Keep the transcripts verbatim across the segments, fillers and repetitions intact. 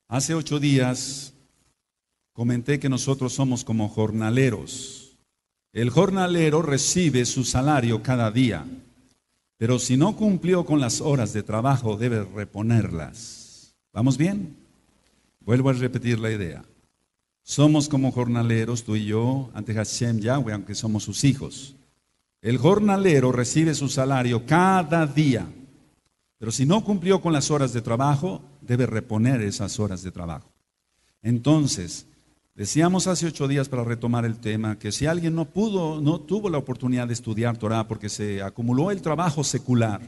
Hace ocho días comenté que nosotros somos como jornaleros. El jornalero recibe su salario cada día, pero si no cumplió con las horas de trabajo debe reponerlas. ¿Vamos bien? Vuelvo a repetir la idea. Somos como jornaleros, tú y yo, ante Hashem Yahweh, aunque somos sus hijos. El jornalero recibe su salario cada día, pero si no cumplió con las horas de trabajo, debe reponer esas horas de trabajo. Entonces, decíamos hace ocho días para retomar el tema, que si alguien no pudo, no tuvo la oportunidad de estudiar Torah porque se acumuló el trabajo secular,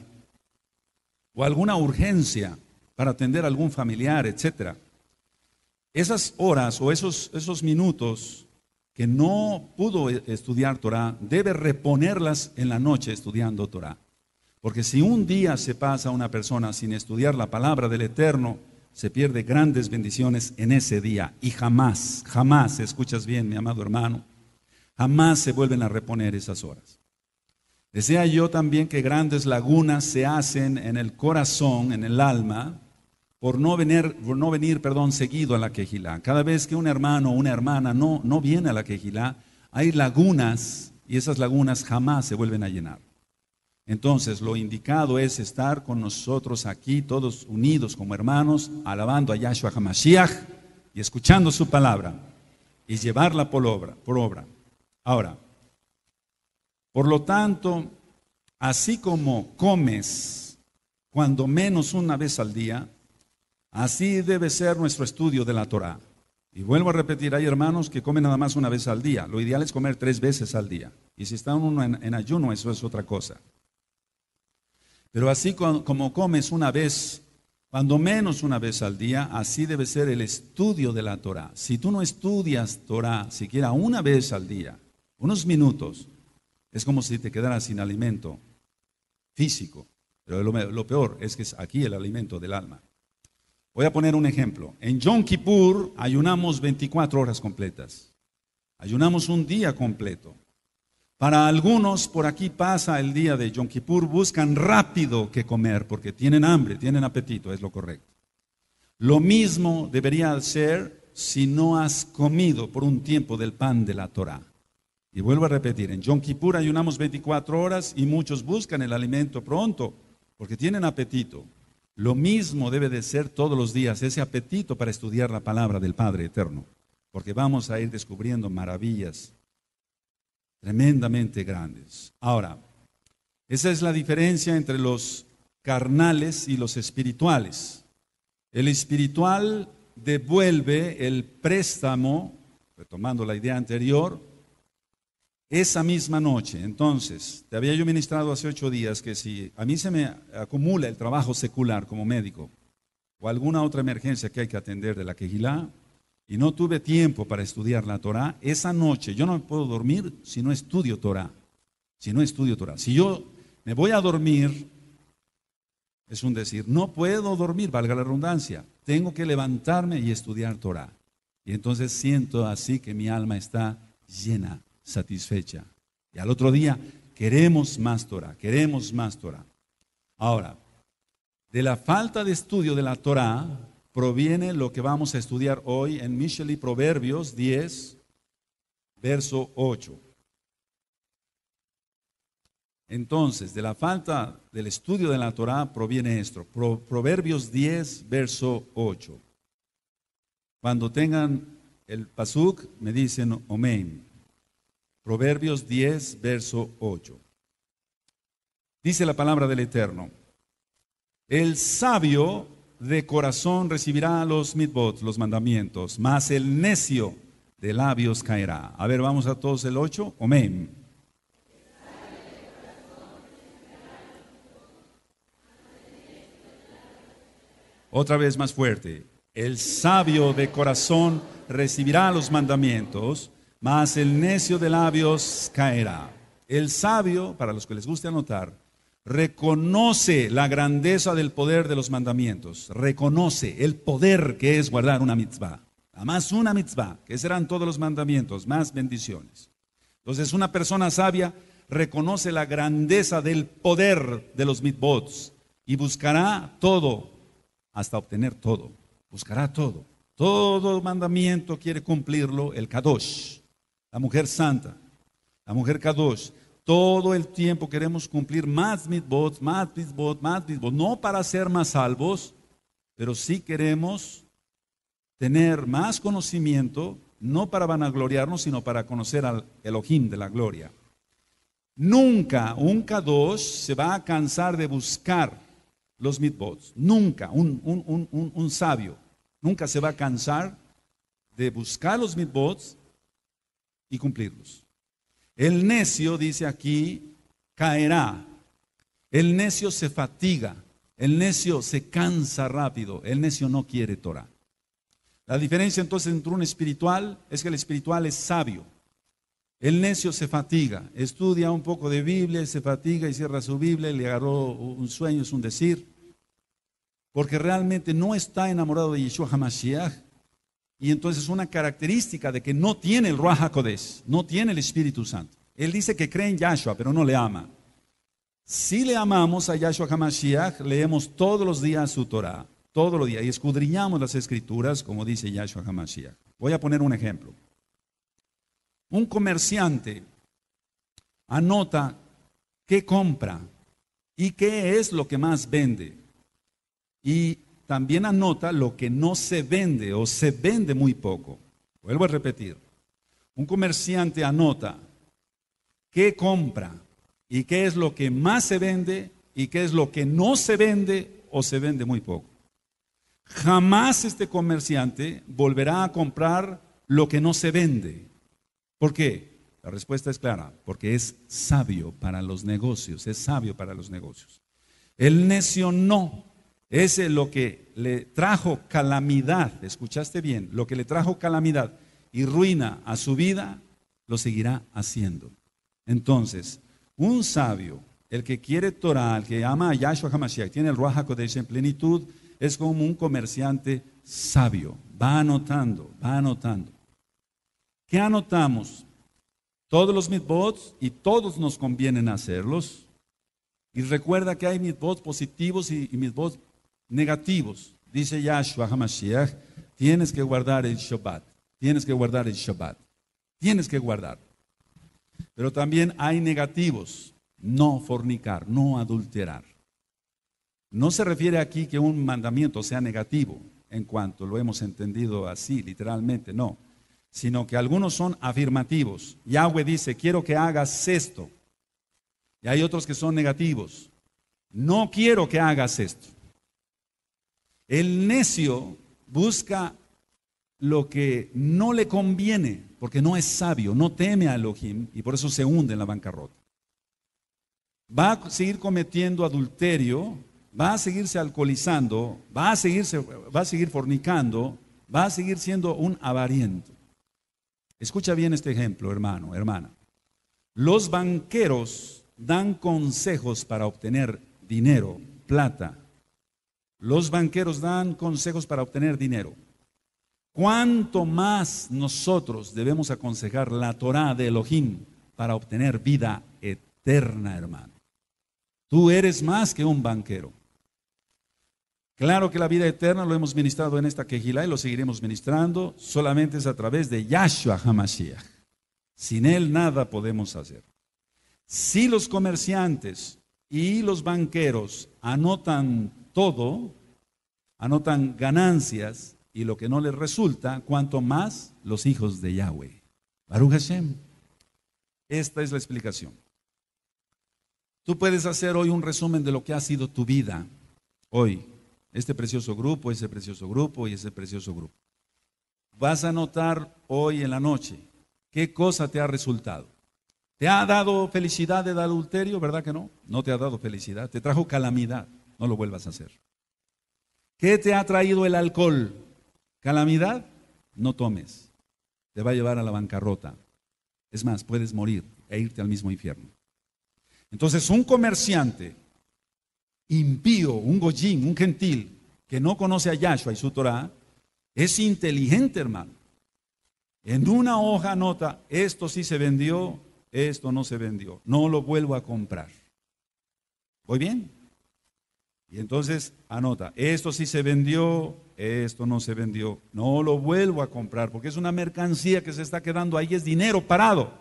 o alguna urgencia para atender a algún familiar, etcétera, esas horas o esos, esos minutos que no pudo estudiar Torah, debe reponerlas en la noche estudiando Torah. Porque si un día se pasa una persona sin estudiar la palabra del Eterno, se pierde grandes bendiciones en ese día. Y jamás, jamás, escuchas bien, mi amado hermano, jamás se vuelven a reponer esas horas. Decía yo también que grandes lagunas se hacen en el corazón, en el alma, por no venir, por no venir perdón, seguido a la quejilá. Cada vez que un hermano o una hermana no, no viene a la quejilá, hay lagunas y esas lagunas jamás se vuelven a llenar. Entonces, lo indicado es estar con nosotros aquí, todos unidos como hermanos, alabando a Yahshua HaMashiach y escuchando su palabra y llevarla por obra, por obra. Ahora, por lo tanto, así como comes cuando menos una vez al día, así debe ser nuestro estudio de la Torah. Y vuelvo a repetir, hay hermanos que comen nada más una vez al día. Lo ideal es comer tres veces al día. Y si está uno en, en ayuno, eso es otra cosa. Pero así como comes una vez, cuando menos una vez al día, así debe ser el estudio de la Torah. Si tú no estudias Torah siquiera una vez al día, unos minutos, es como si te quedaras sin alimento físico. Pero lo, lo peor es que es aquí el alimento del alma. Voy a poner un ejemplo. En Yom Kippur ayunamos veinticuatro horas completas. Ayunamos un día completo. Para algunos, por aquí pasa el día de Yom Kippur, buscan rápido que comer porque tienen hambre, tienen apetito, es lo correcto. Lo mismo debería ser si no has comido por un tiempo del pan de la Torah. Y vuelvo a repetir, en Yom Kippur ayunamos veinticuatro horas y muchos buscan el alimento pronto porque tienen apetito. Lo mismo debe de ser todos los días, ese apetito para estudiar la palabra del Padre Eterno, porque vamos a ir descubriendo maravillas tremendamente grandes. Ahora, esa es la diferencia entre los carnales y los espirituales. El espiritual devuelve el préstamo, retomando la idea anterior, esa misma noche. Entonces, te había yo ministrado hace ocho días que si a mí se me acumula el trabajo secular como médico o alguna otra emergencia que hay que atender de la quejilá, y no tuve tiempo para estudiar la Torah, esa noche yo no me puedo dormir si no estudio Torah. Si no estudio Torah. Si yo me voy a dormir, es un decir, no puedo dormir, valga la redundancia. Tengo que levantarme y estudiar Torah. Y entonces siento así que mi alma está llena, satisfecha. Y al otro día queremos más Torah, queremos más Torah. Ahora, de la falta de estudio de la Torah proviene lo que vamos a estudiar hoy en Misheli Proverbios diez, verso ocho. Entonces, de la falta del estudio de la Torah proviene esto. Pro, Proverbios diez, verso ocho. Cuando tengan el pasuk, me dicen amén. Proverbios diez, verso ocho. Dice la palabra del Eterno: el sabio de corazón recibirá los mitzvot, los mandamientos, mas el necio de labios caerá. A ver, vamos a todos el ocho. Amén. Otra vez más fuerte. El sabio de corazón recibirá los mandamientos, mas el necio de labios caerá. El sabio, para los que les guste anotar, reconoce la grandeza del poder de los mandamientos, reconoce el poder que es guardar una mitzvah, más una mitzvah, que serán todos los mandamientos, más bendiciones. Entonces una persona sabia reconoce la grandeza del poder de los mitzvot y buscará todo hasta obtener todo, buscará todo. Todo mandamiento quiere cumplirlo el Kadosh, la mujer santa, la mujer Kadosh. Todo el tiempo queremos cumplir más mitzvot, más mitzvot, más mitzvot. No para ser más salvos, pero sí queremos tener más conocimiento, no para vanagloriarnos, sino para conocer al Elohim de la gloria. Nunca un Kadosh se va a cansar de buscar los mitzvot. Nunca un, un, un, un, un sabio nunca se va a cansar de buscar los mitzvot y cumplirlos. El necio, dice aquí, caerá. El necio se fatiga. El necio se cansa rápido. El necio no quiere Torah. La diferencia entonces entre un espiritual es que el espiritual es sabio. El necio se fatiga, estudia un poco de Biblia, se fatiga y cierra su Biblia, y le agarró un sueño, es un decir, porque realmente no está enamorado de Yeshua HaMashiach. Y entonces una característica de que no tiene el Ruach HaKodesh, no tiene el Espíritu Santo. Él dice que cree en Yahshua, pero no le ama. Si le amamos a Yahshua HaMashiach, leemos todos los días su Torah, todos los días, y escudriñamos las Escrituras, como dice Yahshua HaMashiach. Voy a poner un ejemplo. Un comerciante anota qué compra y qué es lo que más vende. Y también anota lo que no se vende o se vende muy poco. Vuelvo a repetir. Un comerciante anota qué compra y qué es lo que más se vende y qué es lo que no se vende o se vende muy poco. Jamás este comerciante volverá a comprar lo que no se vende. ¿Por qué? La respuesta es clara, porque es sabio para los negocios, es sabio para los negocios. El necio no, es lo que le trajo calamidad, escuchaste bien, lo que le trajo calamidad y ruina a su vida, lo seguirá haciendo. Entonces, un sabio, el que quiere Torah, el que ama a Yahshua HaMashiach, tiene el Ruach HaKodesh en plenitud, es como un comerciante sabio, va anotando, va anotando. ¿Qué anotamos? Todos los mitzvot, y todos nos convienen hacerlos. Y recuerda que hay mitzvot positivos y, y mitzvot negativos. Dice Yahshua HaMashiach, tienes que guardar el Shabbat, tienes que guardar el Shabbat, tienes que guardar. Pero también hay negativos, no fornicar, no adulterar. No se refiere aquí que un mandamiento sea negativo, en cuanto lo hemos entendido así, literalmente, no. Sino que algunos son afirmativos. Yahweh dice, quiero que hagas esto. Y hay otros que son negativos. No quiero que hagas esto. El necio busca lo que no le conviene, porque no es sabio, no teme a Elohim, y por eso se hunde en la bancarrota. Va a seguir cometiendo adulterio, va a seguirse alcoholizando, va a, seguirse, va a seguir fornicando, va a seguir siendo un avariento. Escucha bien este ejemplo, hermano, hermana. Los banqueros dan consejos para obtener dinero, plata. Los banqueros dan consejos para obtener dinero. ¿Cuánto más nosotros debemos aconsejar la Torah de Elohim para obtener vida eterna, hermano? Tú eres más que un banquero. Claro que la vida eterna lo hemos ministrado en esta quejilá y lo seguiremos ministrando, solamente es a través de Yahshua HaMashiach. Sin él nada podemos hacer. Si los comerciantes y los banqueros anotan todo, anotan ganancias y lo que no les resulta, cuanto más los hijos de Yahweh. Baruch Hashem. Esta es la explicación. Tú puedes hacer hoy un resumen de lo que ha sido tu vida hoy. Este precioso grupo, ese precioso grupo y ese precioso grupo. Vas a notar hoy en la noche qué cosa te ha resultado. ¿Te ha dado felicidad el adulterio? ¿Verdad que no? No te ha dado felicidad, te trajo calamidad. No lo vuelvas a hacer. ¿Qué te ha traído el alcohol? ¿Calamidad? No tomes. Te va a llevar a la bancarrota. Es más, puedes morir e irte al mismo infierno. Entonces, un comerciante impío, un goyín, un gentil, que no conoce a Yahshua y su Torah, es inteligente, hermano. En una hoja anota, esto sí se vendió, esto no se vendió, no lo vuelvo a comprar. ¿Voy bien? Y entonces anota, esto sí se vendió, esto no se vendió, no lo vuelvo a comprar porque es una mercancía que se está quedando ahí, es dinero parado.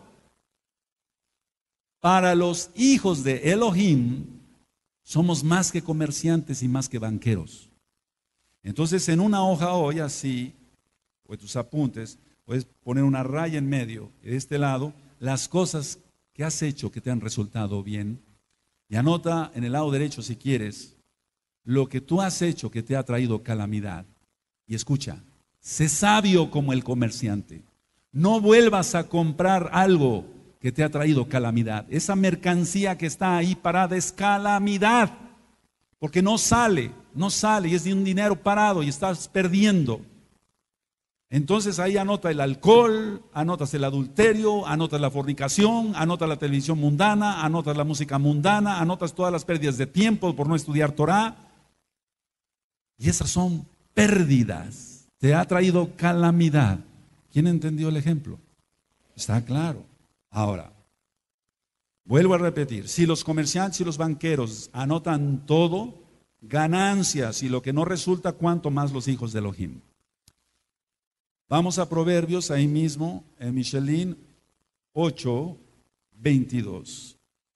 Para los hijos de Elohim somos más que comerciantes y más que banqueros. Entonces en una hoja hoy así, o en tus apuntes, puedes poner una raya en medio, de este lado, las cosas que has hecho que te han resultado bien. Y anota en el lado derecho si quieres, lo que tú has hecho que te ha traído calamidad. Y escucha, sé sabio como el comerciante. No vuelvas a comprar algo que te ha traído calamidad. Esa mercancía que está ahí parada es calamidad. Porque no sale, no sale y es de un dinero parado y estás perdiendo. Entonces ahí anota el alcohol, anotas el adulterio, anotas la fornicación, anotas la televisión mundana, anotas la música mundana, anotas todas las pérdidas de tiempo por no estudiar Torah. Y esas son pérdidas. Te ha traído calamidad. ¿Quién entendió el ejemplo? Está claro. Ahora, vuelvo a repetir, si los comerciantes y los banqueros anotan todo, ganancias y lo que no resulta, cuánto más los hijos de Elohim. Vamos a Proverbios ahí mismo, en Michelin ocho, veintidós.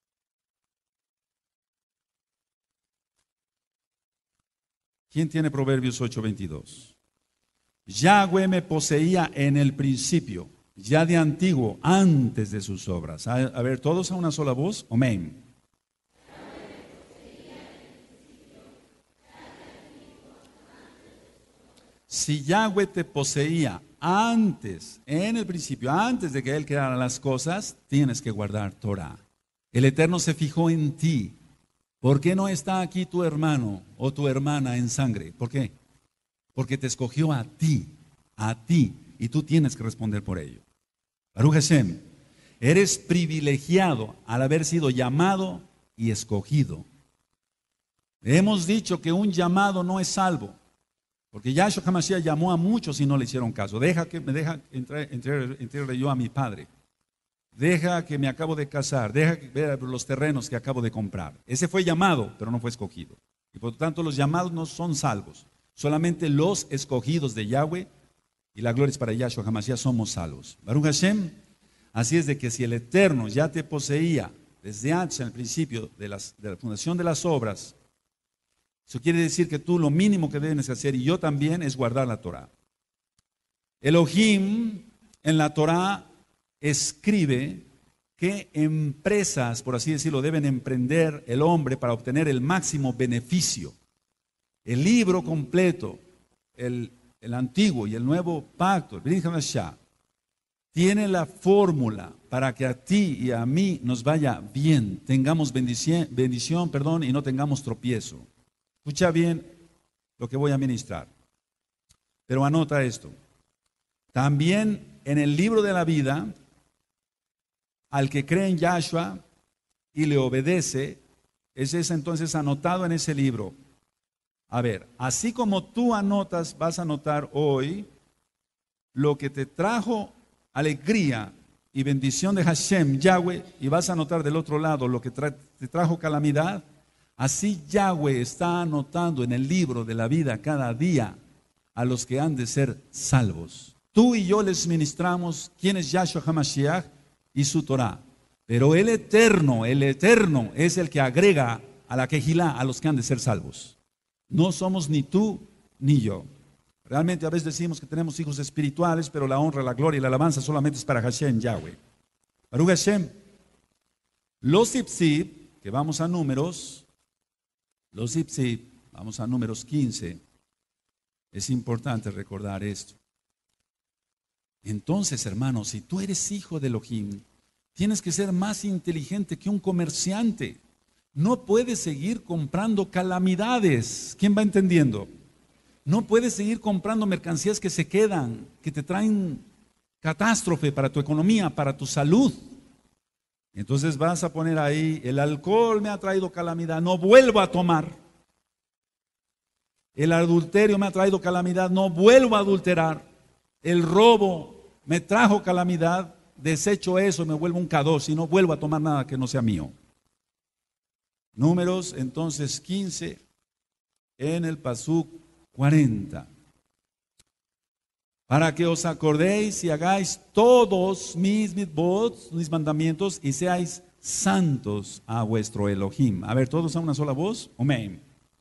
¿Quién tiene Proverbios ocho, veintidós? Yahweh me poseía en el principio, ya de antiguo, antes de sus obras. A, a ver, todos a una sola voz. Amén. Si Yahweh te poseía antes, en el principio, antes de que Él creara las cosas, tienes que guardar Torah. El Eterno se fijó en ti. ¿Por qué no está aquí tu hermano o tu hermana en sangre? ¿Por qué? Porque te escogió a ti, a ti, y tú tienes que responder por ello. Baruch Hashem, eres privilegiado al haber sido llamado y escogido. Hemos dicho que un llamado no es salvo, porque Yahshua HaMashiach llamó a muchos y no le hicieron caso. Deja que me deja entrar, entrar, entrar yo a mi padre. Deja que me acabo de casar, deja que ver los terrenos que acabo de comprar. Ese fue llamado, pero no fue escogido. Y por lo tanto los llamados no son salvos. Solamente los escogidos de Yahweh, y la gloria es para Yahshua HaMashiach, somos salvos. Baruch Hashem, así es de que si el Eterno ya te poseía desde antes, en el principio de, las, de la fundación de las obras, eso quiere decir que tú lo mínimo que debes hacer, y yo también, es guardar la Torah. Elohim en la Torah escribe qué empresas, por así decirlo, deben emprender el hombre para obtener el máximo beneficio. El libro completo, el, el antiguo y el nuevo pacto, el Brit Hadashah, tiene la fórmula para que a ti y a mí nos vaya bien, tengamos bendición, bendición perdón, y no tengamos tropiezo. Escucha bien lo que voy a ministrar, pero anota esto. También en el libro de la vida, al que cree en Yahshua y le obedece, ese es entonces anotado en ese libro. A ver, así como tú anotas, vas a anotar hoy lo que te trajo alegría y bendición de Hashem, Yahweh, y vas a anotar del otro lado lo que tra- te trajo calamidad. Así Yahweh está anotando en el libro de la vida cada día a los que han de ser salvos. Tú y yo les ministramos quién es Yahshua HaMashiach y su Torah. Pero el Eterno, el Eterno es el que agrega a la Kehilá a los que han de ser salvos. No somos ni tú ni yo. Realmente a veces decimos que tenemos hijos espirituales, pero la honra, la gloria y la alabanza solamente es para Hashem, Yahweh. Baruch Hashem. Los Ipsib, que vamos a números, los Ipsib, vamos a números quince. Es importante recordar esto. Entonces, hermanos, si tú eres hijo de Elohim, tienes que ser más inteligente que un comerciante. No puedes seguir comprando calamidades. ¿Quién va entendiendo? No puedes seguir comprando mercancías que se quedan, que te traen catástrofe para tu economía, para tu salud. Entonces vas a poner ahí, el alcohol me ha traído calamidad, no vuelvo a tomar. El adulterio me ha traído calamidad, no vuelvo a adulterar. El robo me trajo calamidad, desecho eso, me vuelvo un kadosh y no vuelvo a tomar nada que no sea mío. Números entonces quince, en el Pasuk cuarenta. Para que os acordéis y hagáis todos mis mitzvot, mis mandamientos, y seáis santos a vuestro Elohim. A ver, todos a una sola voz. Amén.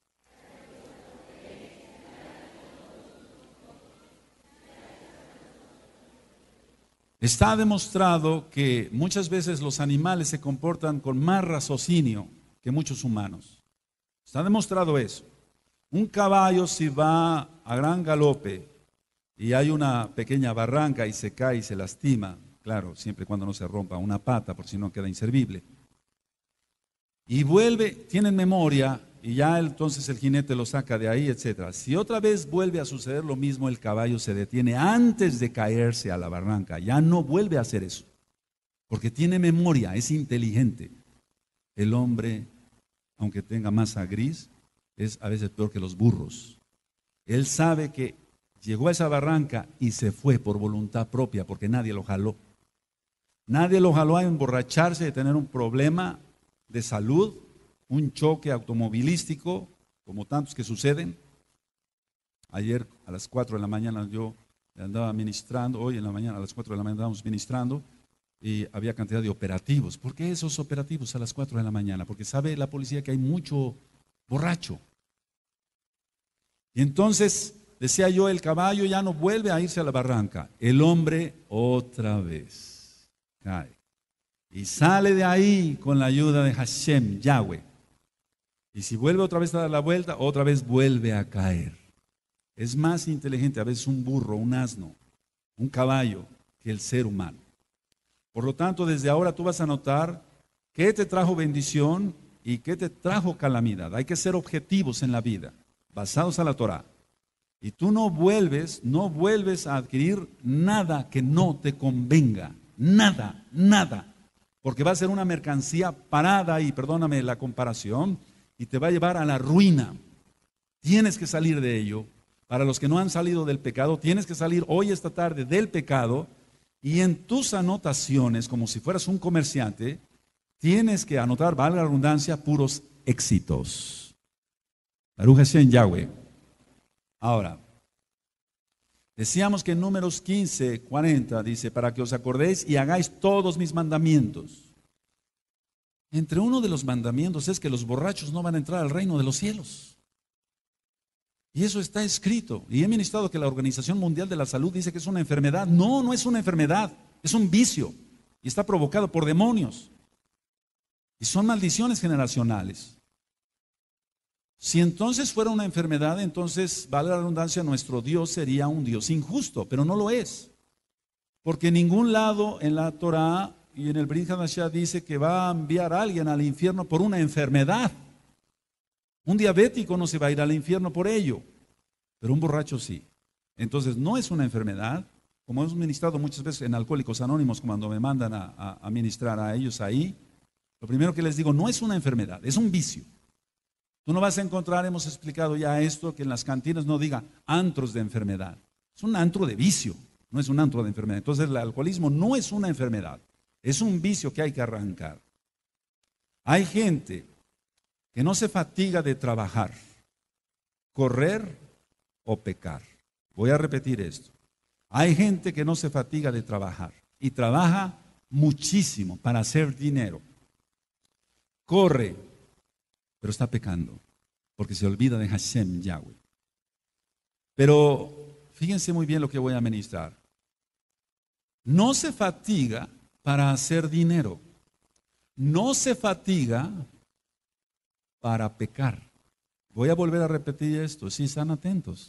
Está demostrado que muchas veces los animales se comportan con más raciocinio que muchos humanos. Está demostrado eso. Un caballo, si va a gran galope y hay una pequeña barranca y se cae y se lastima, claro, siempre y cuando no se rompa una pata, por si no queda inservible, y vuelve, tienen memoria, y ya entonces el jinete lo saca de ahí, etcétera. Si otra vez vuelve a suceder lo mismo, el caballo se detiene antes de caerse a la barranca, ya no vuelve a hacer eso, porque tiene memoria, es inteligente. El hombre, aunque tenga masa gris, es a veces peor que los burros. Él sabe que llegó a esa barranca y se fue por voluntad propia, porque nadie lo jaló. Nadie lo jaló a emborracharse, de tener un problema de salud, un choque automovilístico, como tantos que suceden. Ayer a las cuatro de la mañana yo andaba ministrando, hoy en la mañana a las cuatro de la mañana andábamos ministrando, y había cantidad de operativos. ¿Por qué esos operativos a las cuatro de la mañana? Porque sabe la policía que hay mucho borracho. Y entonces, decía yo, el caballo ya no vuelve a irse a la barranca. El hombre otra vez cae. Y sale de ahí con la ayuda de Hashem, Yahweh. Y si vuelve otra vez a dar la vuelta, otra vez vuelve a caer. Es más inteligente a veces un burro, un asno, un caballo, que el ser humano. Por lo tanto, desde ahora tú vas a notar qué te trajo bendición y qué te trajo calamidad. Hay que ser objetivos en la vida, basados a la Torah. Y tú no vuelves, no vuelves a adquirir nada que no te convenga. Nada, nada. Porque va a ser una mercancía parada, y perdóname la comparación, y te va a llevar a la ruina. Tienes que salir de ello. Para los que no han salido del pecado, tienes que salir hoy, esta tarde, del pecado, y en tus anotaciones, como si fueras un comerciante, tienes que anotar, valga la redundancia, puros éxitos. Baruch Hashem Yahweh. Ahora, decíamos que en Números quince, cuarenta dice, para que os acordéis y hagáis todos mis mandamientos. Entre uno de los mandamientos es que los borrachos no van a entrar al reino de los cielos. Y eso está escrito. Y he ministrado que la Organización Mundial de la Salud dice que es una enfermedad. No, no es una enfermedad, es un vicio. Y está provocado por demonios. Y son maldiciones generacionales. Si entonces fuera una enfermedad, entonces, vale la redundancia, nuestro Dios sería un Dios injusto, pero no lo es. Porque en ningún lado en la Torah y en el Brit Hadashah dice que va a enviar a alguien al infierno por una enfermedad. Un diabético no se va a ir al infierno por ello, pero un borracho sí. Entonces no es una enfermedad, como hemos ministrado muchas veces en Alcohólicos Anónimos, cuando me mandan a, a, a ministrar a ellos ahí. Lo primero que les digo, no es una enfermedad, es un vicio. Tú no vas a encontrar, hemos explicado ya esto, que en las cantinas no diga antros de enfermedad. Es un antro de vicio, no es un antro de enfermedad. Entonces el alcoholismo no es una enfermedad, es un vicio que hay que arrancar. Hay gente que no se fatiga de trabajar, correr o pecar. Voy a repetir esto. Hay gente que no se fatiga de trabajar y trabaja muchísimo para hacer dinero. Corre, pero está pecando, porque se olvida de Hashem, Yahweh. Pero fíjense muy bien lo que voy a ministrar. No se fatiga para hacer dinero. No se fatiga para pecar. Voy a volver a repetir esto, si están atentos.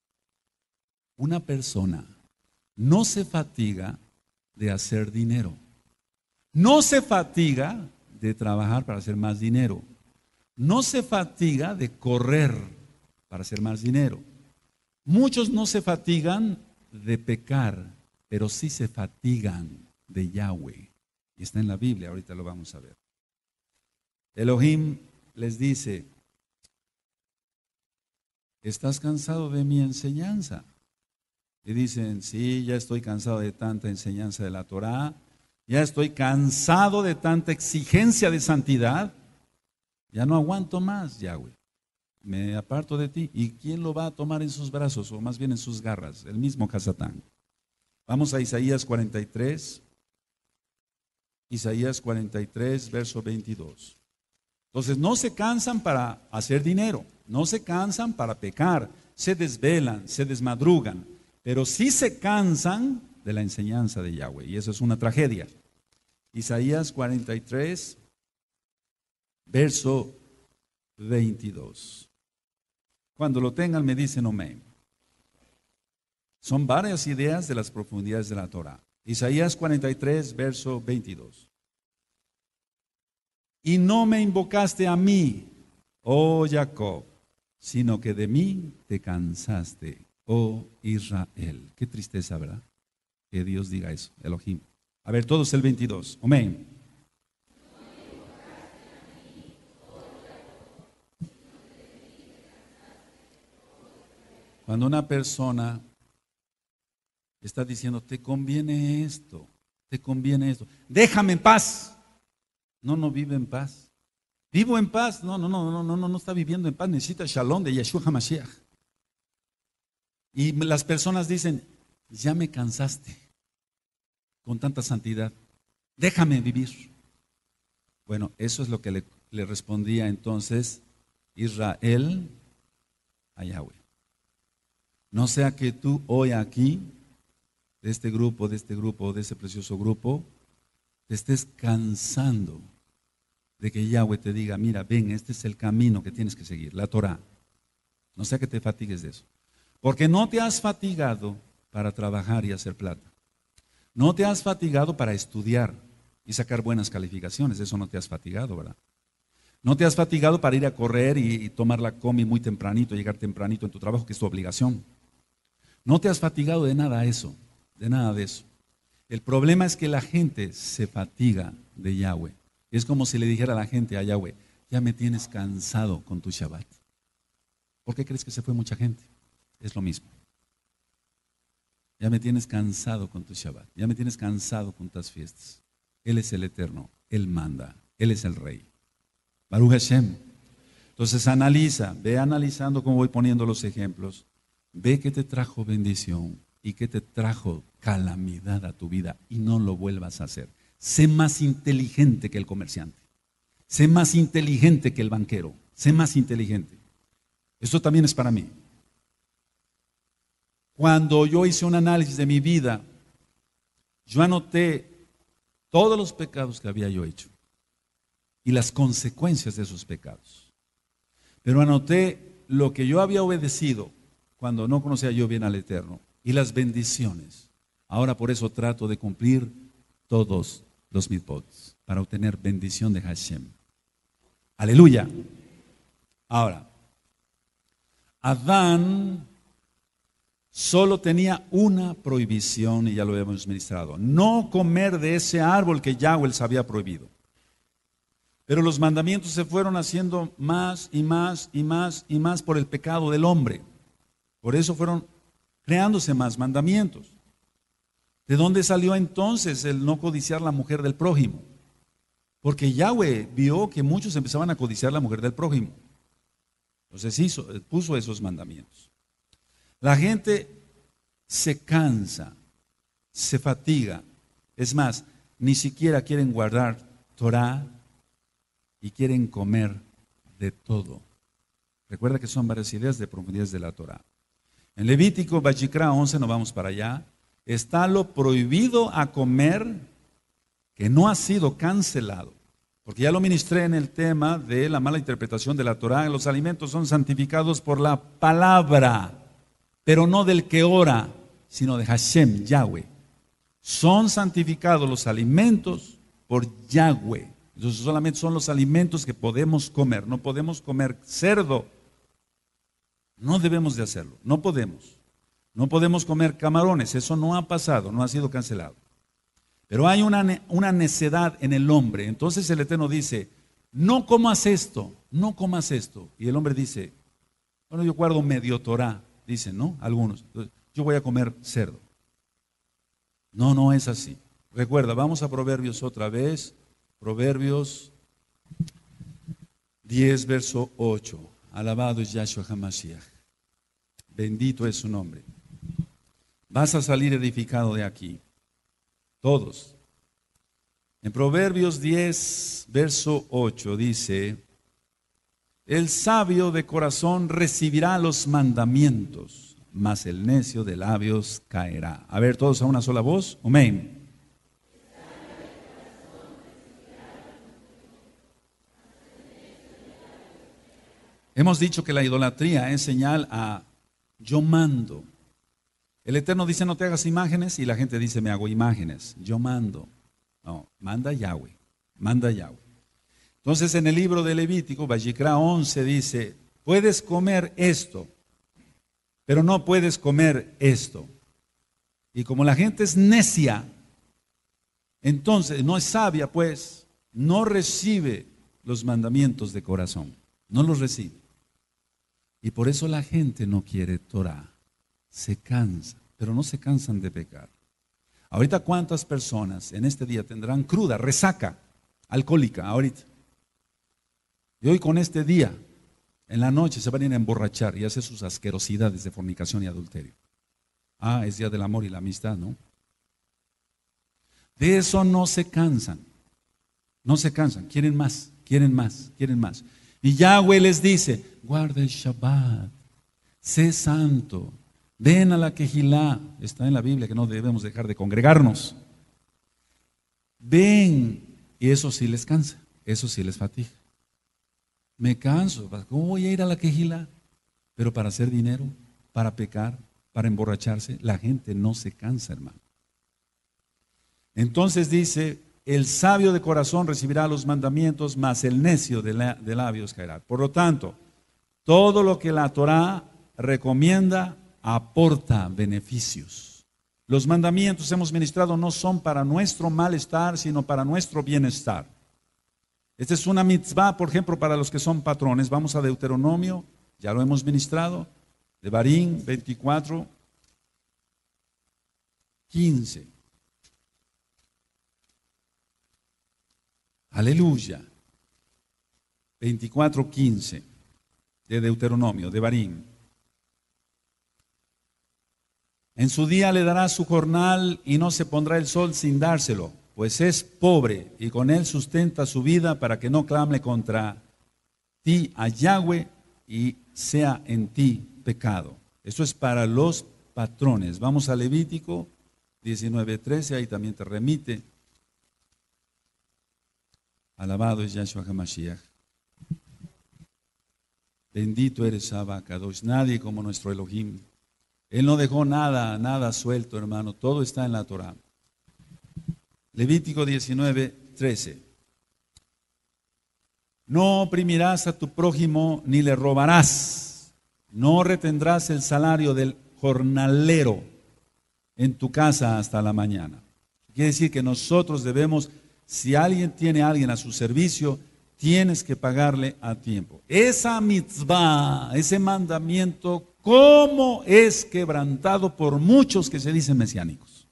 Una persona no se fatiga de hacer dinero. No se fatiga de trabajar para hacer más dinero. No se fatiga de correr para hacer más dinero. Muchos no se fatigan de pecar, pero sí se fatigan de Yahweh. Y está en la Biblia, ahorita lo vamos a ver. Elohim les dice, ¿estás cansado de mi enseñanza? Y dicen, sí, ya estoy cansado de tanta enseñanza de la Torah, ya estoy cansado de tanta exigencia de santidad, ya no aguanto más, Yahweh. me aparto de ti. ¿Y quién lo va a tomar en sus brazos? O más bien en sus garras, el mismo Hasatán. Vamos a Isaías cuarenta y tres. Isaías cuarenta y tres, verso veintidós. Entonces no se cansan para hacer dinero, no se cansan para pecar, se desvelan, se desmadrugan, pero sí se cansan de la enseñanza de Yahweh, y eso es una tragedia. Isaías cuarenta y tres, verso veintidós. Cuando lo tengan me dicen amén. Son varias ideas de las profundidades de la Torah. Isaías cuarenta y tres, verso veintidós. Y no me invocaste a mí, oh Jacob, sino que de mí te cansaste, oh Israel. Qué tristeza, ¿verdad? Que Dios diga eso, Elohim. A ver, todos el veintidós. Amén. Cuando una persona está diciendo, te conviene esto, te conviene esto, déjame en paz. No, no vive en paz. Vivo en paz. No, no, no, no, no, no, no está viviendo en paz. Necesita shalom de Yeshua HaMashiach. Y las personas dicen, ya me cansaste con tanta santidad. Déjame vivir. Bueno, eso es lo que le, le respondía entonces Israel a Yahweh. No sea que tú hoy aquí, de este grupo, de este grupo, de ese precioso grupo, te estés cansando de que Yahweh te diga, mira, ven, este es el camino que tienes que seguir, la Torah. No sea que te fatigues de eso. Porque no te has fatigado para trabajar y hacer plata. No te has fatigado para estudiar y sacar buenas calificaciones. Eso no te has fatigado, ¿verdad? No te has fatigado para ir a correr y, y tomar la comi muy tempranito, llegar tempranito en tu trabajo, que es tu obligación. No te has fatigado de nada eso, de nada de eso. El problema es que la gente se fatiga de Yahweh. Es como si le dijera a la gente, a Yahweh, ya me tienes cansado con tu Shabbat. ¿Por qué crees que se fue mucha gente? Es lo mismo. Ya me tienes cansado con tu Shabbat. Ya me tienes cansado con tus fiestas. Él es el Eterno. Él manda. Él es el Rey. Baruch Hashem. Entonces analiza. Ve analizando cómo voy poniendo los ejemplos. Ve que te trajo bendición y que te trajo calamidad a tu vida y no lo vuelvas a hacer. Sé más inteligente que el comerciante. Sé más inteligente que el banquero. Sé más inteligente. Esto también es para mí. Cuando yo hice un análisis de mi vida, yo anoté todos los pecados que había yo hecho y las consecuencias de esos pecados. Pero anoté lo que yo había obedecido cuando no conocía yo bien al Eterno y las bendiciones. Ahora por eso trato de cumplir todos los mitzvot para obtener bendición de Hashem. Aleluya. Ahora, Adán solo tenía una prohibición y ya lo hemos ministrado: no comer de ese árbol que Yahweh les había prohibido. Pero los mandamientos se fueron haciendo más y más y más y más por el pecado del hombre. Por eso fueron creándose más mandamientos. ¿De dónde salió entonces el no codiciar la mujer del prójimo? Porque Yahweh vio que muchos empezaban a codiciar la mujer del prójimo. Entonces hizo, puso esos mandamientos. La gente se cansa, se fatiga. Es más, ni siquiera quieren guardar Torah y quieren comer de todo. Recuerda que son varias ideas de profundidades de la Torah. En Levítico, Vayikra once, nos vamos para allá, está lo prohibido a comer que no ha sido cancelado. Porque ya lo ministré en el tema de la mala interpretación de la Torah. Los alimentos son santificados por la palabra, pero no del que ora, sino de Hashem, Yahweh. Son santificados los alimentos por Yahweh. Entonces solamente son los alimentos que podemos comer. No podemos comer cerdo. No debemos de hacerlo. No podemos. No podemos comer camarones. Eso no ha pasado, no ha sido cancelado. Pero hay una, una necedad en el hombre. Entonces el Eterno dice, no comas esto, no comas esto. Y el hombre dice, bueno, yo guardo medio Torah. Dicen, ¿no? Algunos. Entonces, yo voy a comer cerdo. No, no es así. Recuerda, vamos a Proverbios otra vez. Proverbios diez, verso ocho. Alabado es Yahshua HaMashiach. Bendito es su nombre. Vas a salir edificado de aquí. Todos. En Proverbios diez, verso ocho dice: el sabio de corazón recibirá los mandamientos, mas el necio de labios caerá. A ver, todos a una sola voz. Amén. Hemos dicho que la idolatría es señal a yo mando. El Eterno dice no te hagas imágenes y la gente dice me hago imágenes. Yo mando. No, manda Yahweh, manda Yahweh. Entonces en el libro de Levítico, Vayikra once dice, puedes comer esto, pero no puedes comer esto. Y como la gente es necia, entonces no es sabia, pues no recibe los mandamientos de corazón, no los recibe. Y por eso la gente no quiere Torah, se cansa, pero no se cansan de pecar. Ahorita cuántas personas en este día tendrán cruda, resaca, alcohólica, ahorita. Y hoy con este día, en la noche se van a ir a emborrachar y hacer sus asquerosidades de fornicación y adulterio. Ah, es día del amor y la amistad, ¿no? De eso no se cansan, no se cansan, quieren más, quieren más, quieren más. Y Yahweh les dice, guarda el Shabbat, sé santo, ven a la Kehilá, está en la Biblia que no debemos dejar de congregarnos. Ven, y eso sí les cansa, eso sí les fatiga. Me canso, ¿cómo voy a ir a la Kehilá? Pero para hacer dinero, para pecar, para emborracharse, la gente no se cansa, hermano. Entonces dice, el sabio de corazón recibirá los mandamientos, mas el necio de, la, de labios caerá. Por lo tanto, todo lo que la Torah recomienda aporta beneficios. Los mandamientos hemos ministrado no son para nuestro malestar, sino para nuestro bienestar. Esta es una mitzvah, por ejemplo, para los que son patrones. Vamos a Deuteronomio, ya lo hemos ministrado, Devarim veinticuatro, quince. Aleluya. veinticuatro, quince de Deuteronomio, Devarim. En su día le dará su jornal y no se pondrá el sol sin dárselo, pues es pobre y con él sustenta su vida para que no clame contra ti a Yahweh y sea en ti pecado. Eso es para los patrones. Vamos a Levítico diecinueve, trece, ahí también te remite. Alabado es Yahshua HaMashiach. Bendito eres Abba Kadosh, nadie como nuestro Elohim. Él no dejó nada, nada suelto, hermano, todo está en la Torah. Levítico diecinueve, trece. No oprimirás a tu prójimo ni le robarás. No retendrás el salario del jornalero en tu casa hasta la mañana. Quiere decir que nosotros debemos, si alguien tiene a alguien a su servicio, tienes que pagarle a tiempo. Esa mitzvah, ese mandamiento, ¿cómo es quebrantado por muchos que se dicen mesiánicos?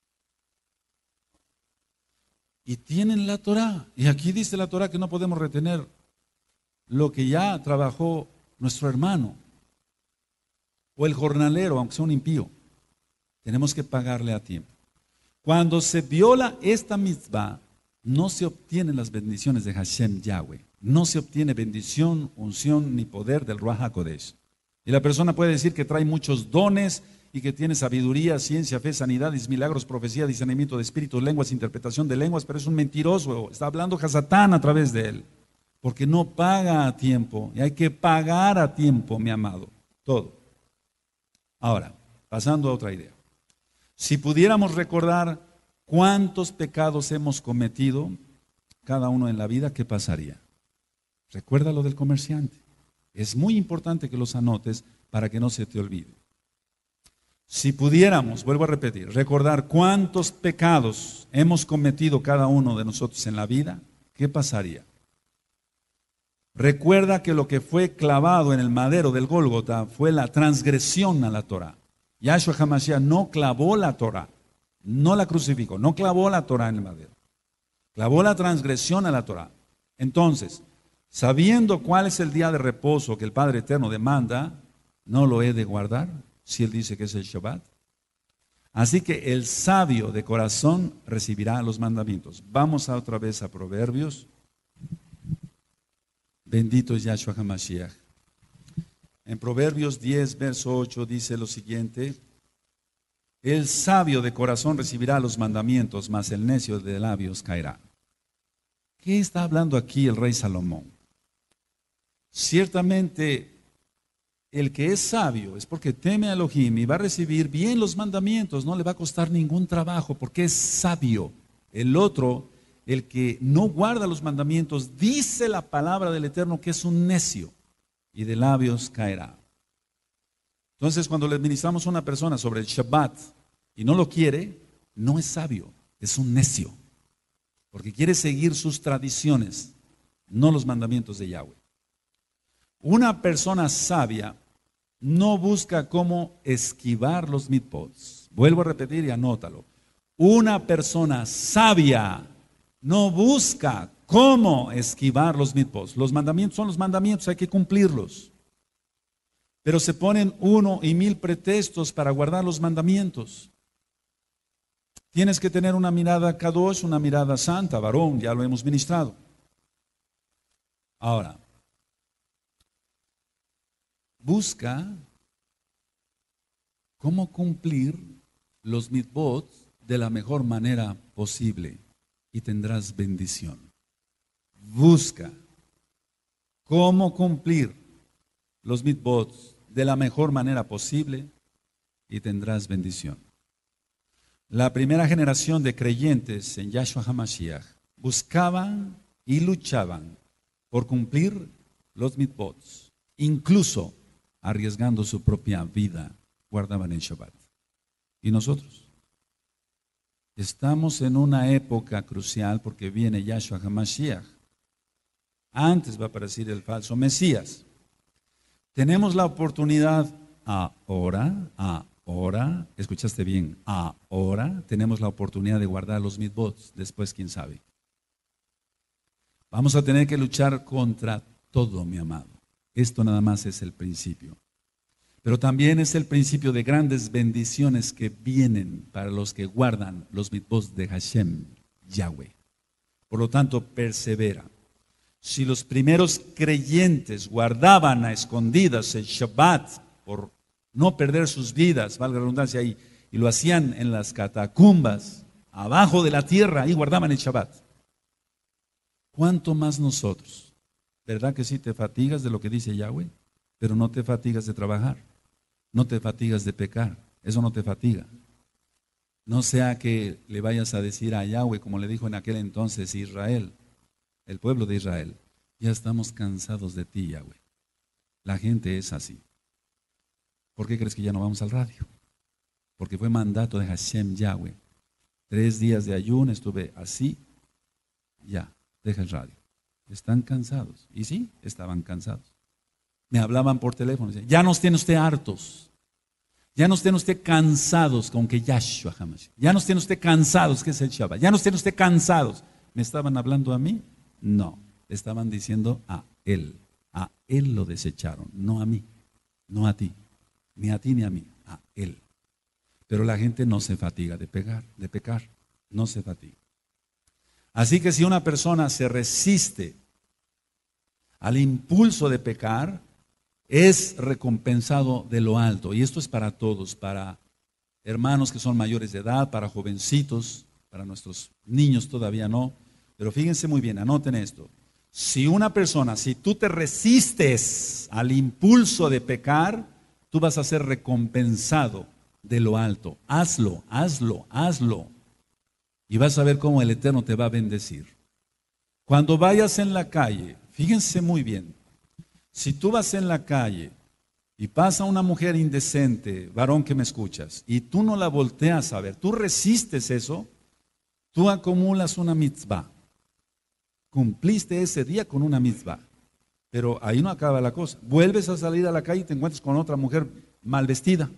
Y tienen la Torah. Y aquí dice la Torah que no podemos retener lo que ya trabajó nuestro hermano o el jornalero, aunque sea un impío. Tenemos que pagarle a tiempo. Cuando se viola esta mitzvah, no se obtienen las bendiciones de Hashem Yahweh. No se obtiene bendición, unción ni poder del Ruach HaKodesh. Y la persona puede decir que trae muchos dones y que tiene sabiduría, ciencia, fe, sanidades, milagros, profecía, discernimiento de espíritus, lenguas, interpretación de lenguas, pero es un mentiroso. Está hablando Hasatán a través de él. Porque no paga a tiempo. Y hay que pagar a tiempo, mi amado. Todo. Ahora, pasando a otra idea. Si pudiéramos recordar cuántos pecados hemos cometido cada uno en la vida, ¿qué pasaría? Recuerda lo del comerciante. Es muy importante que los anotes para que no se te olvide. Si pudiéramos, vuelvo a repetir, recordar cuántos pecados hemos cometido cada uno de nosotros en la vida, ¿qué pasaría? Recuerda que lo que fue clavado en el madero del Gólgota fue la transgresión a la Torah. Yahshua HaMashiach no clavó la Torah, no la crucificó, no clavó la Torah en el madero. Clavó la transgresión a la Torah. Entonces, Sabiendo cuál es el día de reposo que el Padre Eterno demanda, ¿no lo he de guardar? Si Él dice que es el Shabbat. Así que el sabio de corazón recibirá los mandamientos. Vamos a otra vez a Proverbios. Bendito es Yahshua HaMashiach. En Proverbios diez, verso ocho dice lo siguiente: el sabio de corazón recibirá los mandamientos, mas el necio de labios caerá. ¿Qué está hablando aquí el rey Salomón? Ciertamente, el que es sabio es porque teme a Elohim y va a recibir bien los mandamientos, no le va a costar ningún trabajo porque es sabio. El otro, el que no guarda los mandamientos, dice la palabra del Eterno que es un necio y de labios caerá. Entonces, cuando le ministramos a una persona sobre el Shabbat y no lo quiere, no es sabio, es un necio, porque quiere seguir sus tradiciones, no los mandamientos de Yahweh. Una persona sabia no busca cómo esquivar los mitpots. Vuelvo a repetir y anótalo. Una persona sabia no busca cómo esquivar los mitpots. Los mandamientos son los mandamientos, hay que cumplirlos. Pero se ponen uno y mil pretextos para guardar los mandamientos. Tienes que tener una mirada kadosh, una mirada santa, varón, ya lo hemos ministrado. Ahora, busca cómo cumplir los mitzvot de la mejor manera posible y tendrás bendición. Busca cómo cumplir los mitzvot de la mejor manera posible y tendrás bendición. La primera generación de creyentes en Yahshua HaMashiach buscaban y luchaban por cumplir los mitzvot, incluso arriesgando su propia vida, guardaban el Shabbat. ¿Y nosotros? Estamos en una época crucial porque viene Yahshua HaMashiach. Antes va a aparecer el falso Mesías. Tenemos la oportunidad ahora, ahora, escuchaste bien, ahora tenemos la oportunidad de guardar los mitzvot, después quién sabe. Vamos a tener que luchar contra todo, mi amado. Esto nada más es el principio. Pero también es el principio de grandes bendiciones que vienen para los que guardan los mitzvot de Hashem, Yahweh. Por lo tanto, persevera. Si los primeros creyentes guardaban a escondidas el Shabbat por no perder sus vidas, valga la redundancia ahí, y lo hacían en las catacumbas, abajo de la tierra, ahí guardaban el Shabbat. ¿Cuánto más nosotros? ¿Verdad que sí te fatigas de lo que dice Yahweh? Pero no te fatigas de trabajar, no te fatigas de pecar, eso no te fatiga. No sea que le vayas a decir a Yahweh, como le dijo en aquel entonces Israel, el pueblo de Israel, ya estamos cansados de ti, Yahweh. La gente es así. ¿Por qué crees que ya no vamos al radio? Porque fue mandato de Hashem Yahweh. Tres días de ayuno estuve así, ya, deja el radio. Están cansados. Y sí, estaban cansados. Me hablaban por teléfono, decían, ya nos tiene usted hartos. Ya nos tiene usted cansados con que Yahshua jamás. Ya nos tiene usted cansados, que es el Shabbat. Ya nos tiene usted cansados. ¿Me estaban hablando a mí? No, estaban diciendo a él. A él lo desecharon, no a mí, no a ti, ni a ti ni a mí, a él. Pero la gente no se fatiga de pecar, de pecar, no se fatiga. Así que si una persona se resiste al impulso de pecar, es recompensado de lo alto. Y esto es para todos, para hermanos que son mayores de edad, para jovencitos, para nuestros niños todavía no. Pero fíjense muy bien, anoten esto. Si una persona, si tú te resistes al impulso de pecar, tú vas a ser recompensado de lo alto. Hazlo, hazlo, hazlo. Y vas a ver cómo el Eterno te va a bendecir. Cuando vayas en la calle, fíjense muy bien. Si tú vas en la calle y pasa una mujer indecente, varón que me escuchas, y tú no la volteas a ver, tú resistes eso, tú acumulas una mitzvah. Cumpliste ese día con una mitzvah. Pero ahí no acaba la cosa. Vuelves a salir a la calle y te encuentras con otra mujer mal vestida.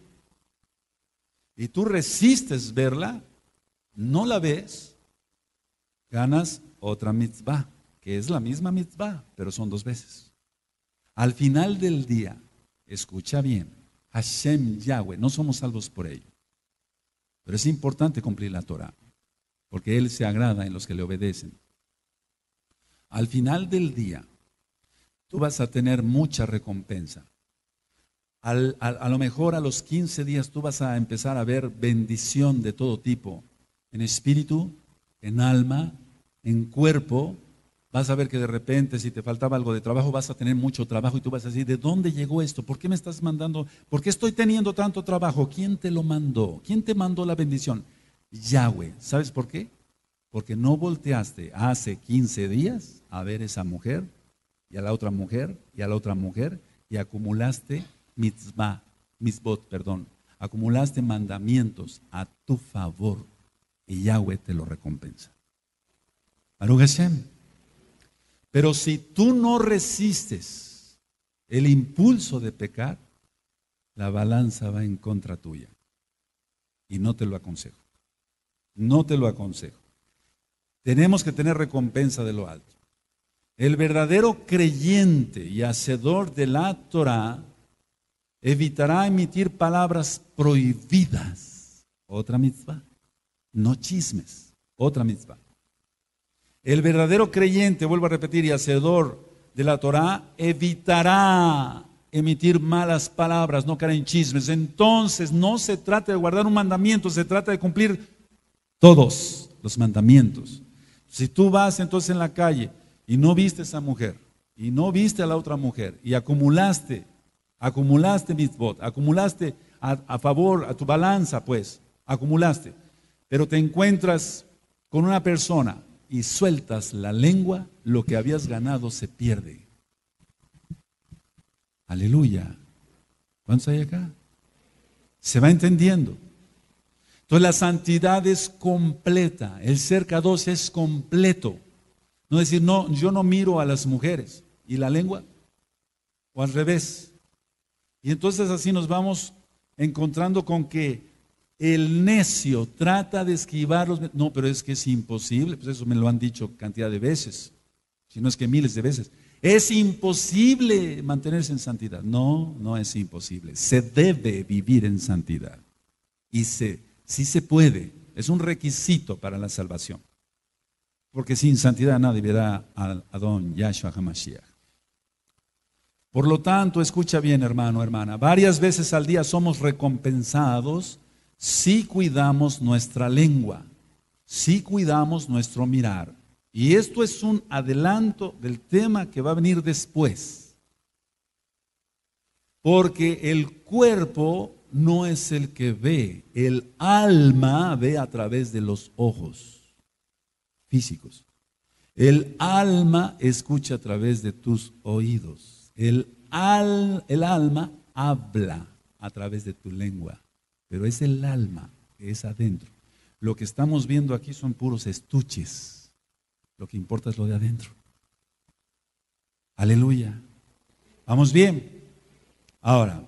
Y tú resistes verla, no la ves, ganas otra mitzvah. que es la misma mitzvah, pero son dos veces. Al final del día, escucha bien, Hashem Yahweh, no somos salvos por ello, pero es importante cumplir la Torah, porque Él se agrada en los que le obedecen. Al final del día, tú vas a tener mucha recompensa. Al, a, a lo mejor a los quince días tú vas a empezar a ver bendición de todo tipo, en espíritu, en alma, en cuerpo. Vas a ver que de repente, si te faltaba algo de trabajo, vas a tener mucho trabajo y tú vas a decir, ¿de dónde llegó esto? ¿Por qué me estás mandando? ¿Por qué estoy teniendo tanto trabajo? ¿Quién te lo mandó? ¿Quién te mandó la bendición? Yahweh. ¿Sabes por qué? Porque no volteaste hace quince días a ver esa mujer y a la otra mujer y a la otra mujer y acumulaste mitzvah, mitzvot, perdón, acumulaste mandamientos a tu favor y Yahweh te lo recompensa. Baruch Hashem. Pero si tú no resistes el impulso de pecar, la balanza va en contra tuya. Y no te lo aconsejo. No te lo aconsejo. Tenemos que tener recompensa de lo alto. El verdadero creyente y hacedor de la Torah evitará emitir palabras prohibidas. Otra mitzvah. No chismes. Otra mitzvah. El verdadero creyente, vuelvo a repetir, y hacedor de la Torah, evitará emitir malas palabras, no caer en chismes. Entonces no se trata de guardar un mandamiento, se trata de cumplir todos los mandamientos. Si tú vas entonces en la calle y no viste a esa mujer, y no viste a la otra mujer, y acumulaste, acumulaste mitzvot, acumulaste a, a favor, a tu balanza, pues, acumulaste, pero te encuentras con una persona y sueltas la lengua, lo que habías ganado se pierde. Aleluya. ¿Cuántos hay acá? Se va entendiendo. Entonces la santidad es completa, el ser kadosh es completo. No decir, no, yo no miro a las mujeres. ¿Y la lengua? O al revés. Y entonces así nos vamos encontrando con que el necio trata de esquivar los... No, pero es que es imposible, pues eso me lo han dicho cantidad de veces, si no es que miles de veces. Es imposible mantenerse en santidad. No, no es imposible. Se debe vivir en santidad. Y se, sí se puede. Es un requisito para la salvación. Porque sin santidad nadie verá a Adón Yahshua HaMashiach. Por lo tanto, escucha bien, hermano, hermana. Varias veces al día somos recompensados si cuidamos nuestra lengua, si cuidamos nuestro mirar. Y esto es un adelanto del tema que va a venir después. Porque el cuerpo no es el que ve, el alma ve a través de los ojos físicos. El alma escucha a través de tus oídos. El, al, el alma habla a través de tu lengua. Pero es el alma, es adentro. Lo que estamos viendo aquí son puros estuches. Lo que importa es lo de adentro. Aleluya. ¿Vamos bien? Ahora,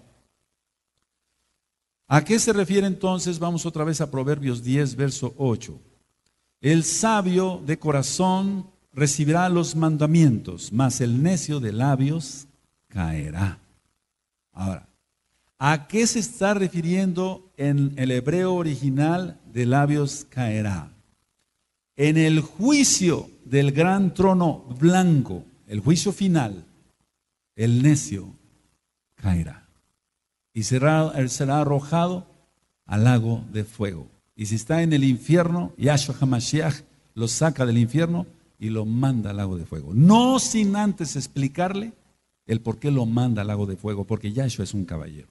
¿a qué se refiere entonces? Vamos otra vez a Proverbios diez, verso ocho. El sabio de corazón recibirá los mandamientos, mas el necio de labios caerá. Ahora, ¿a qué se está refiriendo en el hebreo original de labios caerá? En el juicio del gran trono blanco, el juicio final, el necio caerá. Y será, será arrojado al lago de fuego. Y si está en el infierno, Yahshua HaMashiach lo saca del infierno y lo manda al lago de fuego. No sin antes explicarle el por qué lo manda al lago de fuego, porque Yahshua es un caballero.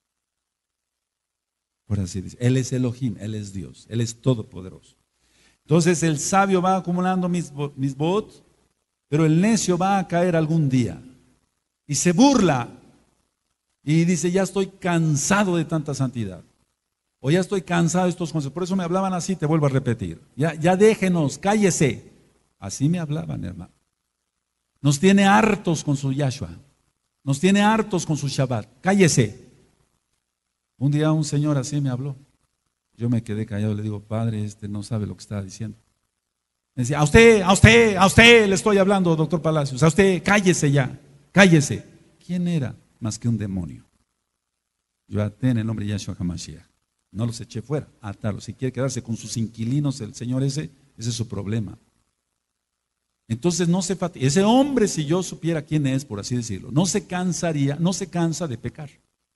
Por así decir, Él es Elohim, Él es Dios, Él es todopoderoso. Entonces el sabio va acumulando mis, mis bot, pero el necio va a caer algún día. Y se burla y dice, ya estoy cansado de tanta santidad. O ya estoy cansado de estos consejos. Por eso me hablaban así, te vuelvo a repetir. Ya, ya déjenos, cállese. Así me hablaban, hermano. Nos tiene hartos con su Yahshua. Nos tiene hartos con su Shabbat. Cállese. Un día un señor así me habló. Yo me quedé callado, le digo, padre, este no sabe lo que está diciendo. Decía, a usted, a usted, a usted le estoy hablando, doctor Palacios, a usted, cállese ya, cállese. ¿Quién era más que un demonio? Yo até en el nombre de Yahshua HaMashiach. No los eché fuera, atarlos. Si quiere quedarse con sus inquilinos, el señor ese, ese es su problema. Entonces no se fatiga. Ese hombre, si yo supiera quién es, por así decirlo, no se cansaría, no se cansa de pecar.